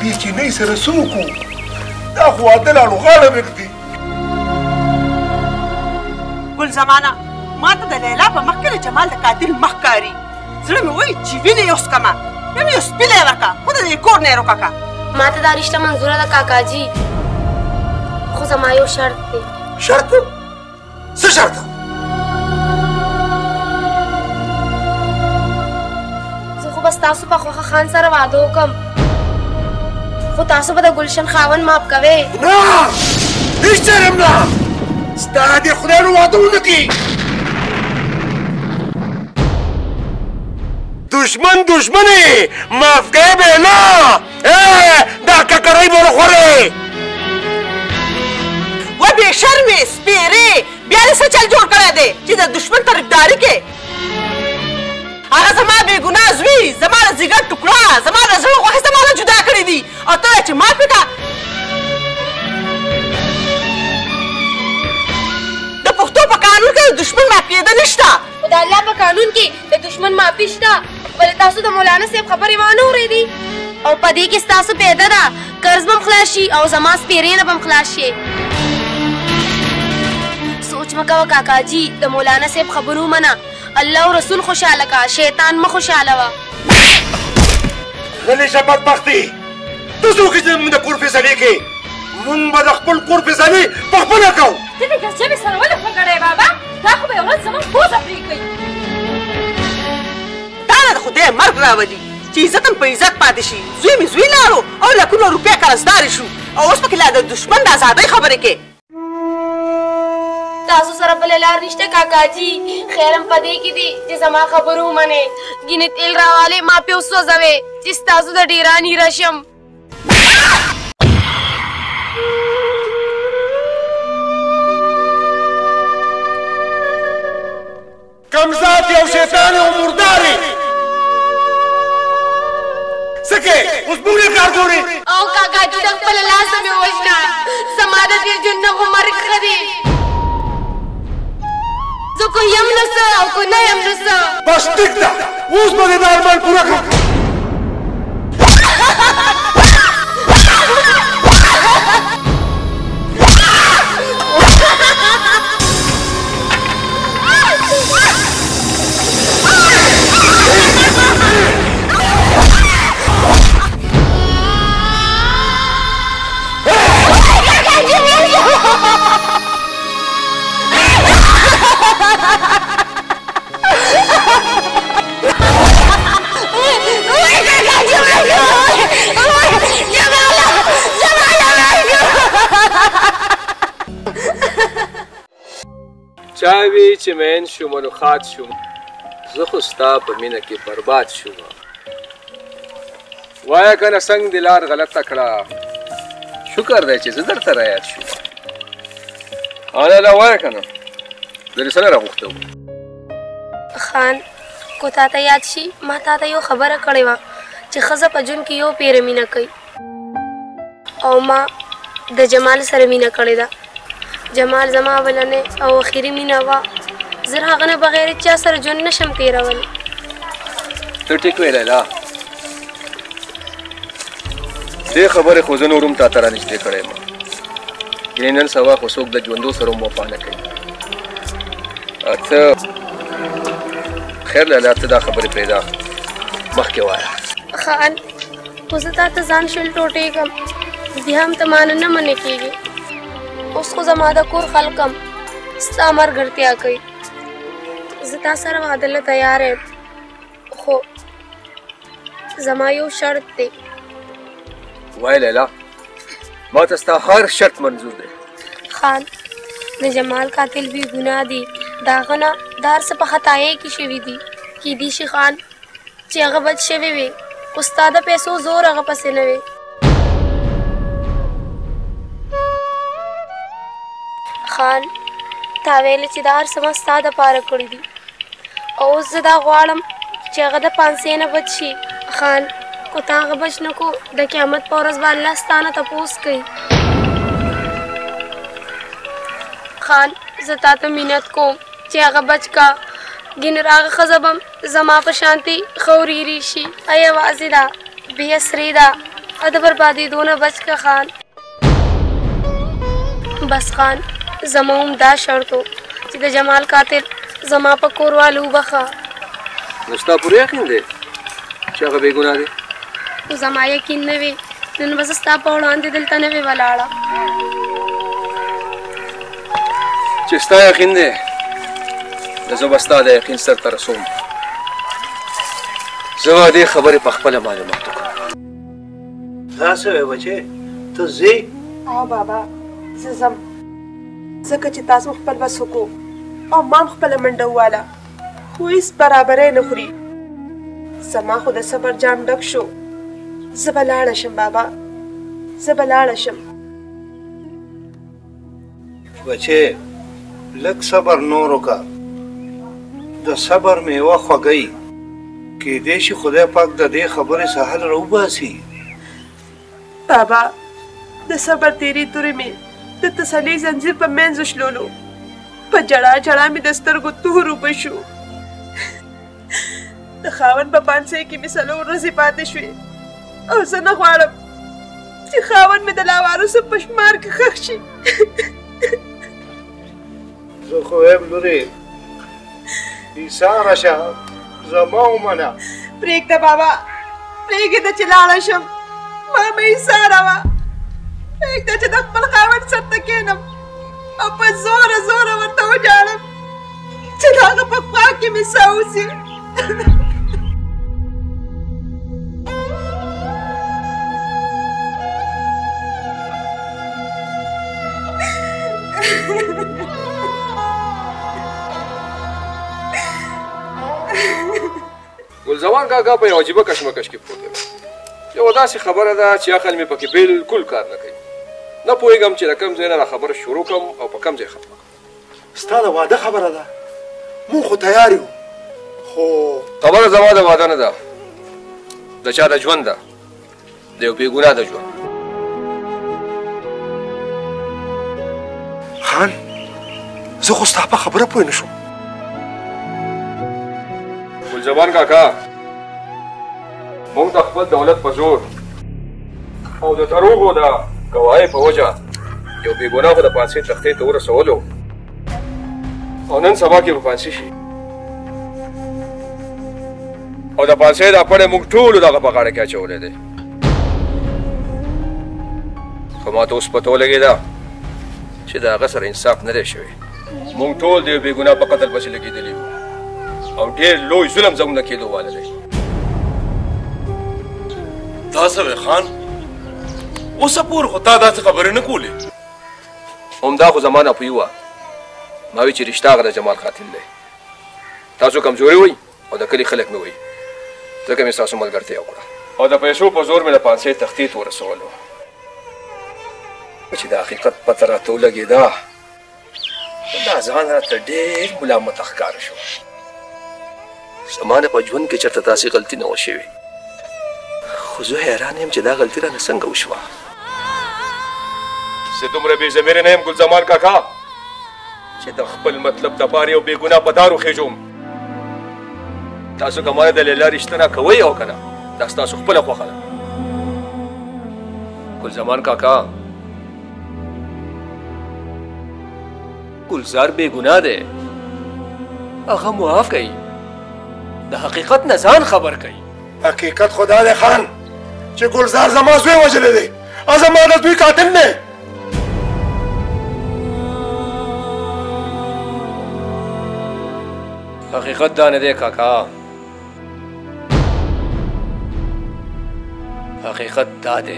Speaker 6: دې چینۍ سره څه وکړو دا خو واده لاړو غاړه وږدي
Speaker 3: ګل زمانه ما ته د لیلا په مخ کې د جمال د قاتل مخ کاري زړه مې وایي چې وینې یې وڅکمه بیا مې یو سپی یې ورکړه خو د دې کور نه یې روککه
Speaker 9: ما ته دا رشته منظوره ده کاکاجي خو زما یو شرط دی
Speaker 6: شرط څه شرط
Speaker 9: زه خو بس تاسو په خوښه خان سره واده وکړم خو تاسو به د ګلشن خاوند ماف کوئ
Speaker 6: نه هیڅ شرم نه ستا دې خدای نو واده ونه کړي دشمن دشمنی معاف کوي به نه دا ککرۍ به وخورې
Speaker 3: و بې شرمې سپېرې بیا دې څه چل جوړ کړی دی چې د دشمن طرفداري کې هغه زما بې ګناه زوی زما د ځیګر ټوکړه زما د زړه غوښې زما نه جدا کړې دي او ته چې معاف یې کړه د پښتو په قانون کې د دشمن معاف کېده نشته
Speaker 9: خو د الله په قانون کې د دشمن معافي شته ولې تاسو د مولانا صاحب خبرې وانه اورېدې او په دې کې ستاسو پیدا ده قرض به م خلاص شي او زما سپېرې نه به م خلاص شي سوچ مه کوه کاکاجي د مولانا صاحب خبرو منه الله او رسول خوشحاله کا شیطان مه خوشحاله وه
Speaker 6: غلی شه بدبختي ته څوک چې زموږ د کور فیصلې کوې موږ به د خپل کور فیصلې په خپله کوو
Speaker 7: ته د ګزجبې سره ولې خوږړی بابا دا خو به یو ورځ زموږ پوزه پرې کوي
Speaker 3: تا نه د خدای مرګ راولي چې عزت هم په عزت پاتې شي زوی مې زوی لاړو او لکونو روپۍ قرضدارې شو او اوس پکې لا د دشمن د ازادۍ خبرې کوې
Speaker 9: تاسو سره بلې لار نشته کاکاجي خیر هم په دې کې دي چې زما خبرو ومنې ګینې تیل راوالې ما پې وسوځوې چې ستاسو د ډېران هیره شم
Speaker 6: کمزات یو شیطان او مردارې څه کې اوس موږ یې کار ګورې
Speaker 9: او کاکاجي د خپله لاسه مې وژنه زما د دې ژوند نه خو مرګ ښه دی زه که یم نه څه او که نه یم نه څه
Speaker 6: بس ټیک ده اوس به دې دا ارمان پوره کړم
Speaker 14: چا وی چې مین شوم نو خات شوم زه خو ستا په مینه کې برباد شوم وایه کنه څنګه دې لار غلطه کړه شکر دی چې زه درته رایاد شوم هله وایه کنه درې سره راغوښته وم
Speaker 9: خان کو تا ته یاد شي ما تا ته یو خبره کړې وه چې ښځه په ژوند کې یو پیره مینه کوي او ما د جمال سره مینه کړې ده جمال زما اولنې او اخري مینه وه زه د هغه نه بغیر چا سره ژوند نشم تېرولی
Speaker 14: ته ټیک وې لیلا دې خبرې خو زه نور هم تا ته رانږدې کړی یم یعنې نن سبا خو څوک د ژوندو سره هم وفا نه کوي ته خیر لیلا ته دا خبرې پرېږده مخکې وایه
Speaker 9: خان خو زه تا ته ځان شل ټوټې کړم بیا هم ته مانه نه منې کېږي اوس خو زما د کور خلک هم ستا مرګرتیا کوي زه تا سره واده له تیار یم خو زما یو شرط دی
Speaker 14: وای لیلا ما ته ستا هر شرط منظور دی
Speaker 9: خان د جمال قاتل بې ګناه دی د هغه نه دا هر څه په خطایۍ کې شوي دي کیدای شي خان چې هغه بچ شوی وي خو ستا د پیسو زور هغه پسې نه وي خان تا ویلې چې دا هر څه ما ستا دپاره کړي دي او اوس زه دا غواړم چې هغه د پانسۍ نه بچ شي خان کو تا هغه بچ نه کو د قیامت په ورځ به الله ستا نه تپوس کوي خان زه تا ته منت کوم چې هغه بچ کا ګینر هغه ښځه به زما په شانتې ښه وریري شي ای یوازې ده بې اسرې ده अद बर्बादी दोना बच का खान। बस खान जमाउम दा शर्तो چې د جمال قاتل زما په کوروالو بخا
Speaker 14: نستا پوره یقین دی چې هغه بې ګناه دی؟
Speaker 9: زما یقین نه وي نن بس ستا په وړاندې دلته نه وي ولاړه.
Speaker 14: چې ستا یقین دی نو زه به ستا د یقین سر ته رسوم. زه به دې خبرې په خپله معلومات وکړم.
Speaker 13: دا څه وی بچې ته ځې؟
Speaker 3: او بابا زه ځم ځکه چې تاسو خپل بس وکړو او مام خپله منډه وواله خو هېڅ برابری نه خوري. زما خو د صبر جام ډک شو. زه به لاړه شم بابا زه به لاړه شم.
Speaker 13: بچې لږ صبر نور وکړه. د صبر میوه خوږی کیدای شي خدای پاک د دې خبرې څخه حل راوباسي.
Speaker 3: بابا د صبر تیری تورې مې د تسلۍ زنځیر په منځ شلولو په جړا جړا مې د سترګو تور اوبه شو. د خاوند په پانسۍ کې مې څلور ورځې پاتې شوې او زه نه غواړم چې خاوند مې د لاوارثو په شمار کې ښخ شي.
Speaker 13: زه خو وایم لورې ایساره شه زما ومنه.
Speaker 3: پرېږده بابا پرېږده چې لاړه شم. ما مې ایساره وه. پرېږده چې د خپل خاوند سر ته کښېنم او په زوره زوره ورته وژاړم چې د هغه په خوا کې مې څه اوسي.
Speaker 14: ګلزمان کاکا په یو عجیبه کشمکش کې پروت یم. یوه داسې خبره ده چې عقل مې پکې بالکل کار نه کوي. نه پوهېږم چې له کوم ځای نه دا خبره شروع کړم او په کوم ځای ختمه کړم.
Speaker 6: ستا د واده خبره ده مونږ خو تیار یو خو
Speaker 14: خبره زما د واده نه ده د چا د ژوند ده د یو بېګناه د ژوند.
Speaker 6: خان زه خو ستا په خبره پوه نه شوم.
Speaker 14: ګلزمان کاکا موږ د خپل دولت په زور او د دروغو د ګواهۍ په وجه یو بېګناه خو د پانسۍ تختې ته ورسولو او نن سبا کې به پانسۍ شي او د پانسۍ دا پړی موږ ټولو دغه په غاړه کې اچولی دی. خو ما ته اوس پته ولګېده چې د هغه سره انصاف نه دی شوی. موږ ټول د یو بېګناه په قتل پسې لګېدلي یو او ډېر لوی ظلم زموږ نه کېدو واله دی.
Speaker 5: دا څه وی خان اوسه پورې خو تا داسې خبرې نه کولې.
Speaker 14: همدا خو زما ناپوهي وه. ما وی چې رشته هغه د جمال قاتل دی. تاسو کمزوري وئ او د کلي خلک مې وئ ځکه مې ستاسو ملګرتیا وکړه او د پیسو په زور مې د پانسۍ تختې ته ورسولو. چې د حقیقت پته راته ولګېده دا ځان راته ډېر ملامته ښکاره شو. زما نه په ژوند کې چېرته داسې غلطي نه وه شوې خو زه حیران یم چې دا غلطي رانه څنګه وشوه. زه دومره بې ضمیره نه یم ګلزمان کاکا چې د خپل مطلب دپاره یو بېګناه په دار وخېږم. تاسو که ما د لیلا رشته راکوئ او که نه دا ستاسو خپله خوښه ده. ګلزمان کاکا ګلزار بېګناه دی هغه معاف کوي د حقیقت نه ځان خبر کوي.
Speaker 6: حقیقت خدا دی خان چې ګلزار زما زوی وژلی دی او زما د زوی قاتل دی.
Speaker 14: حقیقت دا نه دی کاکا. حقیقت دا دی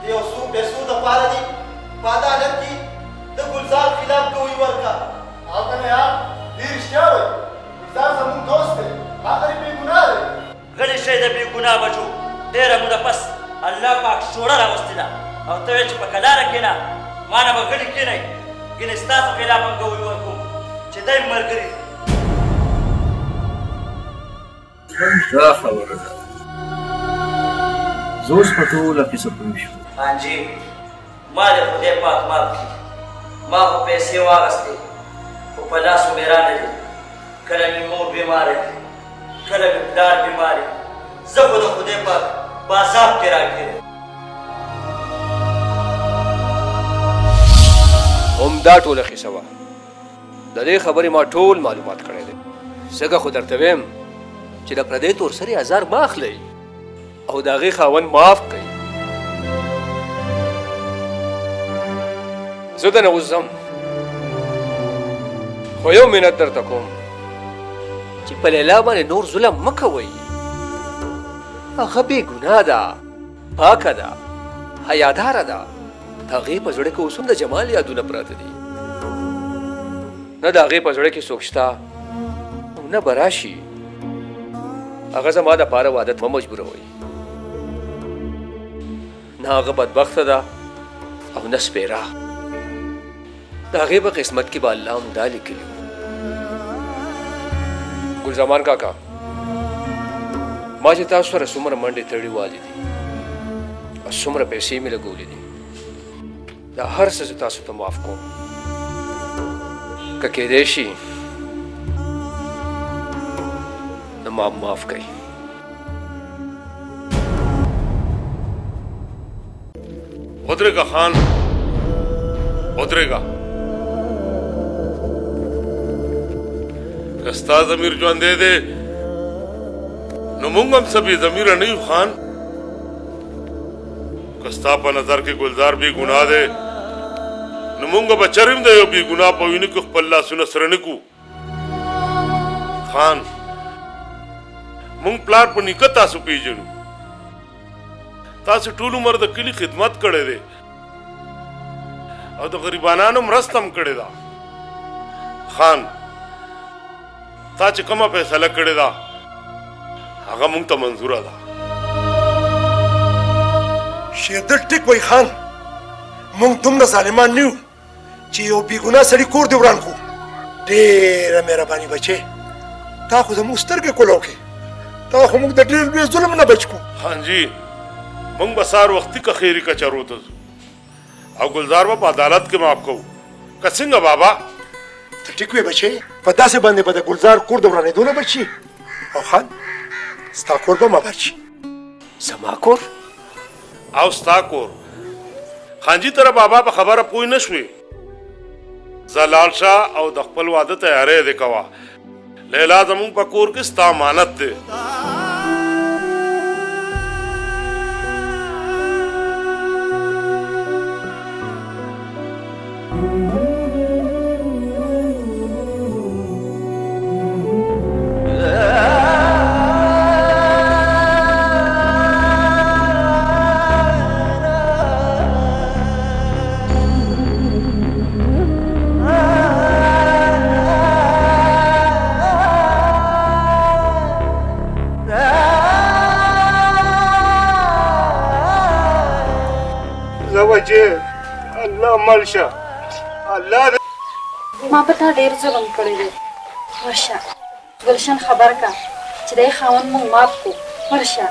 Speaker 11: د یو څو پیسو دپاره دي په عدالت کې د ګلزار خلاف ګوی ورکړه.
Speaker 6: او کنه یار ډېر رښتیا وایي، ګلزار زموږ دوست دی، هغه بې ګناه دی.
Speaker 11: غلی شئ د بې ګناه بچو. ډېره موده پس الله پاک شوړه راوستې ده او ته وایې چې په کلاره کښېنه، ما نه به غلي کښېنئ، ګینې ستاسو خلاف هم ګوی ورکوم چې دی ملګري.
Speaker 13: دا خبره ده، زه اوس په ټوله کیسه پوه شوم.
Speaker 11: حاجي ما د خدای پاک معاف کړي، ما خو پیسې واخیستې خو په لاسو مې رانه دي. کله مې مور بیماره دي، کله مې پلار بیمار دي، زه خو د خدای پاک په عذاب کې راګیر.
Speaker 14: همدا ټوله قصه وه. د دې خبرې ما ټول معلومات کړی دی. ځکه خو درته ویم چې د پردۍ تورسرې ازار مه اخلئ او د هغې خاوند معاف کړئ. زه دنه اوس ځم، خو یو منت درته کوم چې په لیلا باندې نور ظلم مه کوئ. هغه بې ګناه ده، پاکه ده، حیاداره ده. د هغې په زړه کې اوس هم د جمال یادونه پراته دي. نه د هغې په زړه کې څوک شته او نه به راشي. هغه زما دپاره واده ته مه مجبوروئ. نه هغه بدبخته ده او نه سپیره. د هغې په قسمت کې به الله هم دا لیکلي وو. ګلزمان کاکا، ما چې تاسو سره څومره منډې تړلې والې دي او څومره پیسې مې لګولې دي، دا هر څه زه تاسو ته معاف کوم. که کېدی شي نو ما معاف کړئ.
Speaker 5: ودرېږه خان، ودرېږه. که ستا ضمیر ژوندی دی نو موږ هم څه بې ضمیره نه یو خان. که ستا په نظر کې ګلزار بې ګناه دی نو موږ به چرم د یو بې ګناه په وینو کې خپل لاسونه سره نه کړو. خان، موږ پلار په نیکه تاسو پیژنو. تاسو ټول عمر د کلي خدمت کړی دی او د غریبانو مرسته هم کړې ده. خان، تا چې کومه فیصله کړې ده هغه موږ ته منظوره ده.
Speaker 6: شیردل ټیک وای خان، موږ دومره ظالمان نه یو چې یو بې ګناه سړي کور دې وران کړو. ډېره مهرباني بچې، تا خو زموږ سترګې کولو کې، تا خو موږ د ډېر لوی ظلم نه بچ کړو.
Speaker 5: خان جي، موږ به سهار وختي که خیري کچرو ته ځو او ګلزار به په عدالت کې معاف کوو. که څنګه بابا؟
Speaker 6: ته ټیک وې بچې، په داسې باندې به د ګلزار کور د ورانېدو نه بچ شي. او خان، ستا کور به ماباد شي.
Speaker 14: زما کور
Speaker 5: او ستا کور؟ خانجي تره بابا په خبره پوه نه شوې. زه لاړ شه او د خپل واده تیاری دې کوه. لیلا زموږ په کور کې ستا امانت دی.
Speaker 6: الله ملشه الله
Speaker 7: ما په تا ډېر ظلم کړی دی. ورشه ګلشن خبر کا چې دی خاوند مونږ معاف کړو. ورشه.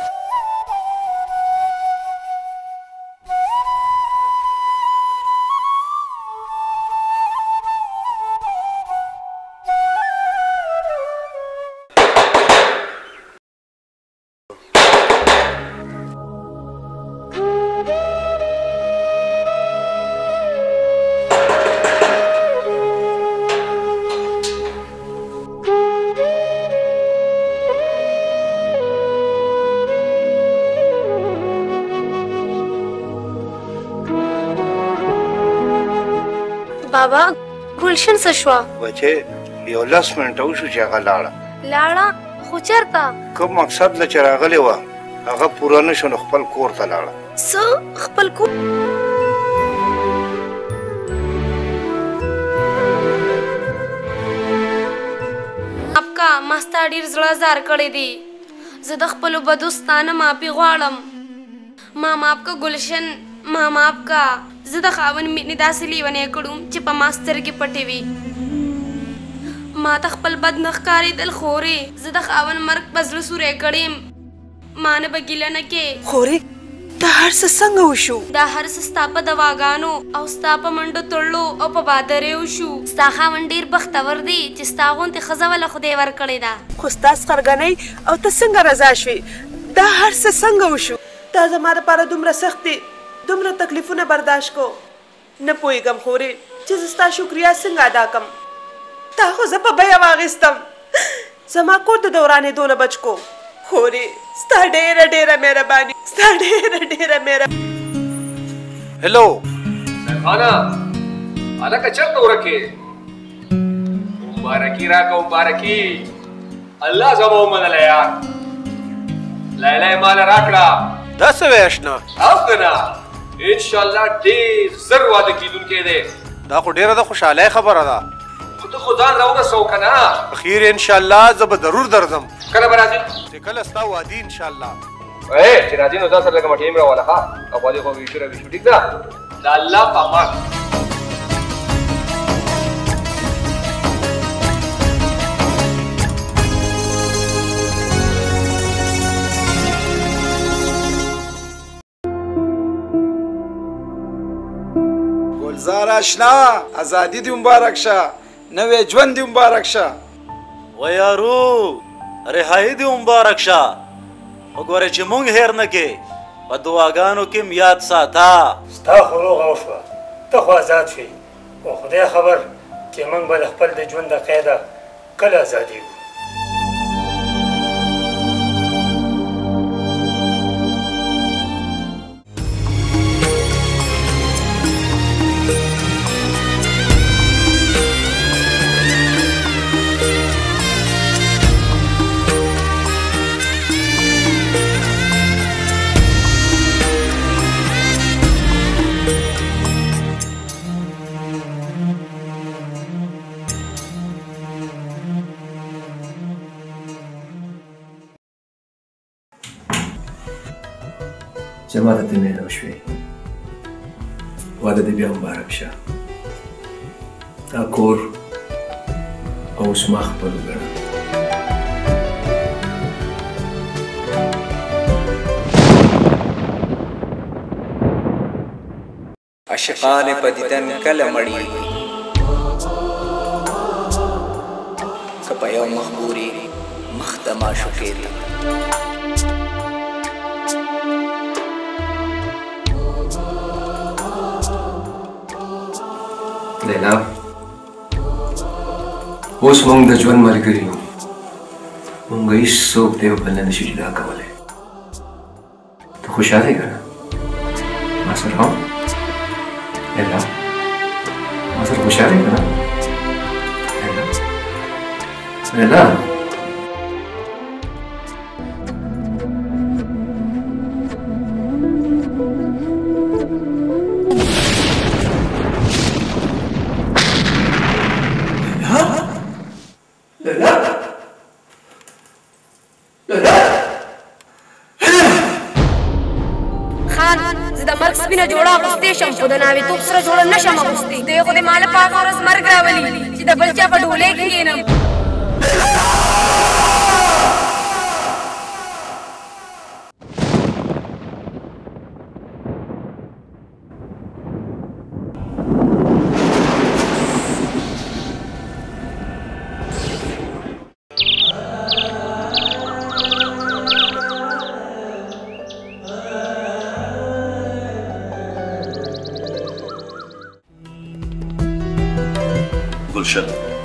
Speaker 9: بابا ګلشن څه شوه؟
Speaker 13: بچې یو لس منټه وشو چې هغه لاړه.
Speaker 9: لاړه؟ خو چېرته؟
Speaker 13: کوم مقصد له چې راغلې وه هغه پوره نه شو نو خپل کور ته لاړه.
Speaker 9: څه خپل کو اپکا ماستا ډیر زړه زار کړی دی. زه د خپلو بدو ستانه معافي غواړم. ما معاف کا ګلشن، ما معاف کا. زه د خاوند مینې داسې لیونی کړم چې په ما سترګې پټې وي. ما ته خپل بد نه ښکارېدل خورې. زه د خاوند مرګ په زړه سوری کړم. ما نه به ګیله نه کې.
Speaker 3: خورې دا هر څه څنګه وشو؟
Speaker 9: دا هر څه ستا په دواګانو او ستا په منډو تړلو او په بادرې وشو. ستا خاوند ډېر بختور دی چې ستا غوندې ښځه وله خدای ورکړې ده.
Speaker 3: خو ستا سخرګنۍ او ته څنګه رضا شوې؟ دا هر څه څنګه وشو؟ دا زما دپاره دومره سخت دی، دومره تکلیفونه برداشت کو. نه پوهېږم خورې چې زه ستا شکریا څنګه ادا کړم. تا خو زه په بیه واخیستم، زما کور د دورانېدو نه بچ کو. خورې ستا ډېره ډېره مهرباني، ستا ډېره ډېره مهرباني.
Speaker 12: هلو
Speaker 14: سرخانه هلکه چېرته ورکې؟ مبارکي راکړه مبارکي. الله زما ومنله یار. لیلا یې ماله راکړه.
Speaker 12: دا څه وایې اشنا؟
Speaker 14: او که نه انشاءالله ډېر زر واده کېدونکی دی.
Speaker 12: دا خو ډېره د خوشحالۍ خبره ده.
Speaker 14: خو ته خو ځان راورسوه که نه.
Speaker 12: اخیر انشاءالله زه به ضرور درځم.
Speaker 14: کله به راځې؟
Speaker 12: چې کله ستا وادي انشاءالله.
Speaker 14: ای چې راځې نو ځان سره لږه مټې هم راواله ښه. او خولې خو ویشو راویشو ټیک ده؟ د الله په امان.
Speaker 17: گلزار اشنا ازادي دې مبارک شه، نوې ژوند دې مبارک شه.
Speaker 1: و یارو رهایی دې مبارک شه. وګوره چې مونږ هېر نه کې، په دعاګانو کې م یاد ساته.
Speaker 19: ستا خو روغه وشوه، ته خو ازاد شوې. خو خدای خبر چې موږ به د خپل د ژوند د قیده کله ازادېږو.
Speaker 20: زما ته ته میله وشوې، واده دې بیا مبارک شه. دا کور اوس ما خپل وګڼه.
Speaker 4: عاشقان په دیدن کله مړېږي، که په یو مخ ګوري مخ ته معشوقې دي.
Speaker 20: لیلا اوس موږ د ژوند ملګري یو، موږ هېڅوک د یو بل نه نشو جدا کولی. ته خوشحاله یې که نه؟ ما سره هم لیلا ما سره خوشحاله یې که نه؟ لیلا لیلا
Speaker 9: سپینه جوړه اغوستی شم خو د ناوېتوب سره جوړه نه شم اغوستی. دی خو دې ما لپاره ورځ مرګ راولي چې د بل چا په ډولۍ کې کښېنم.
Speaker 2: گلشن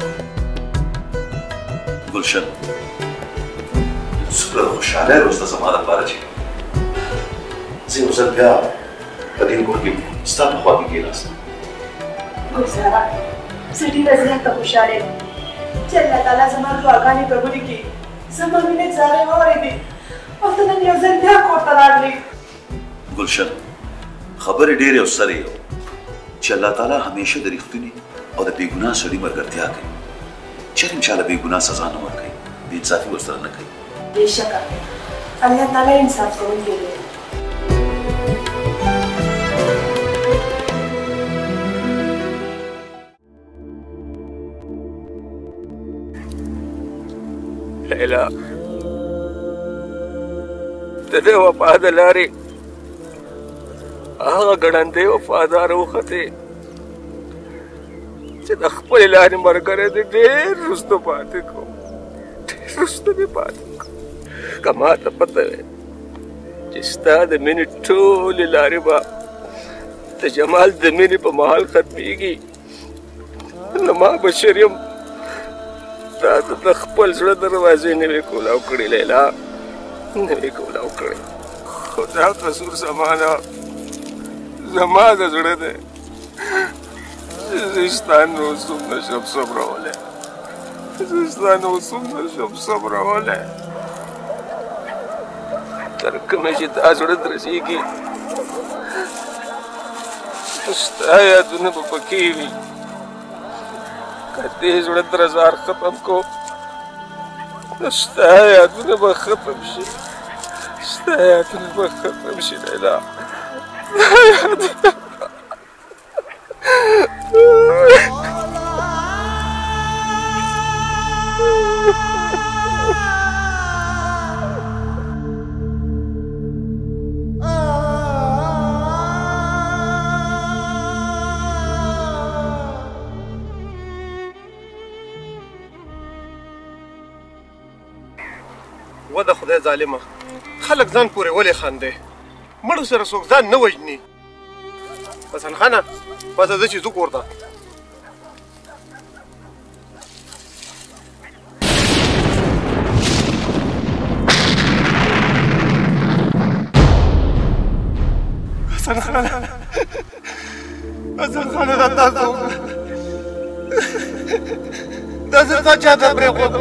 Speaker 2: گلشن څومره خوشحاله روز ده زما لپاره چې زه یو ځل بیا په دې کور کې ستا په خوا کې کېناستم.
Speaker 3: گلزاره زه ډېره زیاته خوشحاله یم چې الله تعالی زما دعاګانې قبولې کړي، زما مینې زارۍ واورېدې او ته نن یو ځل بیا کور ته راغلې.
Speaker 2: गुलशन खबरې ډېرې او سرې یو چې الله تعالی همیشه د رښتوني او د بېګناه سړي ملګرتیا کوي. چېرې هم چاله بېګناه سزا نه ورکوي، بېانصافي ورسره نه کوي.
Speaker 3: بېشکه الله تعالی انصاف کوونکی دی.
Speaker 14: لیلا د دې وفا د لارې هغه ګړندې وفادار وختې چې د خپلې لارې ملګری دې ډېر وروسته پاتې کړو، ډېر وروسته دې پاتې کړو. که ما ته پته وی چې ستا د مینې ټولې لارې به د جمال د مینې په محل ختمېږي، نو ما بشر یم تا ته د خپل زړه دروازې نه وې کولاو کړې لیلا، نه وې کولاو کړې. خو دا قصور زما نه زما د زړه دی چې زه ستا نه اوس هم نشم صبرولی، زه ستا نه اوس هم نشم صبرولی. تر کومه چې دا زړه ته رسېږي ستا یادونه به پکې وي. که دې زړه درزار ختم کو نو ستا یادونه به ختم شي، ستا یادونه به ختم شي لیلا، ستا یادونه
Speaker 12: و د خدای ظالمه خلک ځان پورې ولې خاندې؟ مړو سره څوک ځان نه وژني. حسن خانه بس زه چې ځو کور ته. حسن خانه حسن خانه دا تاسو دا زه تا چاته پرېښودم.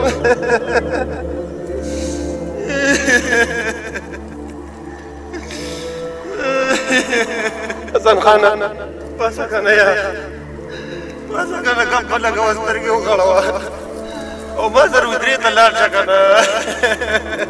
Speaker 12: حسن خانه پاسه کنه یار، پاسه کنه کم په لګوه سترګې وغړوه او ما سره ودرې ته لاړ شه کنه.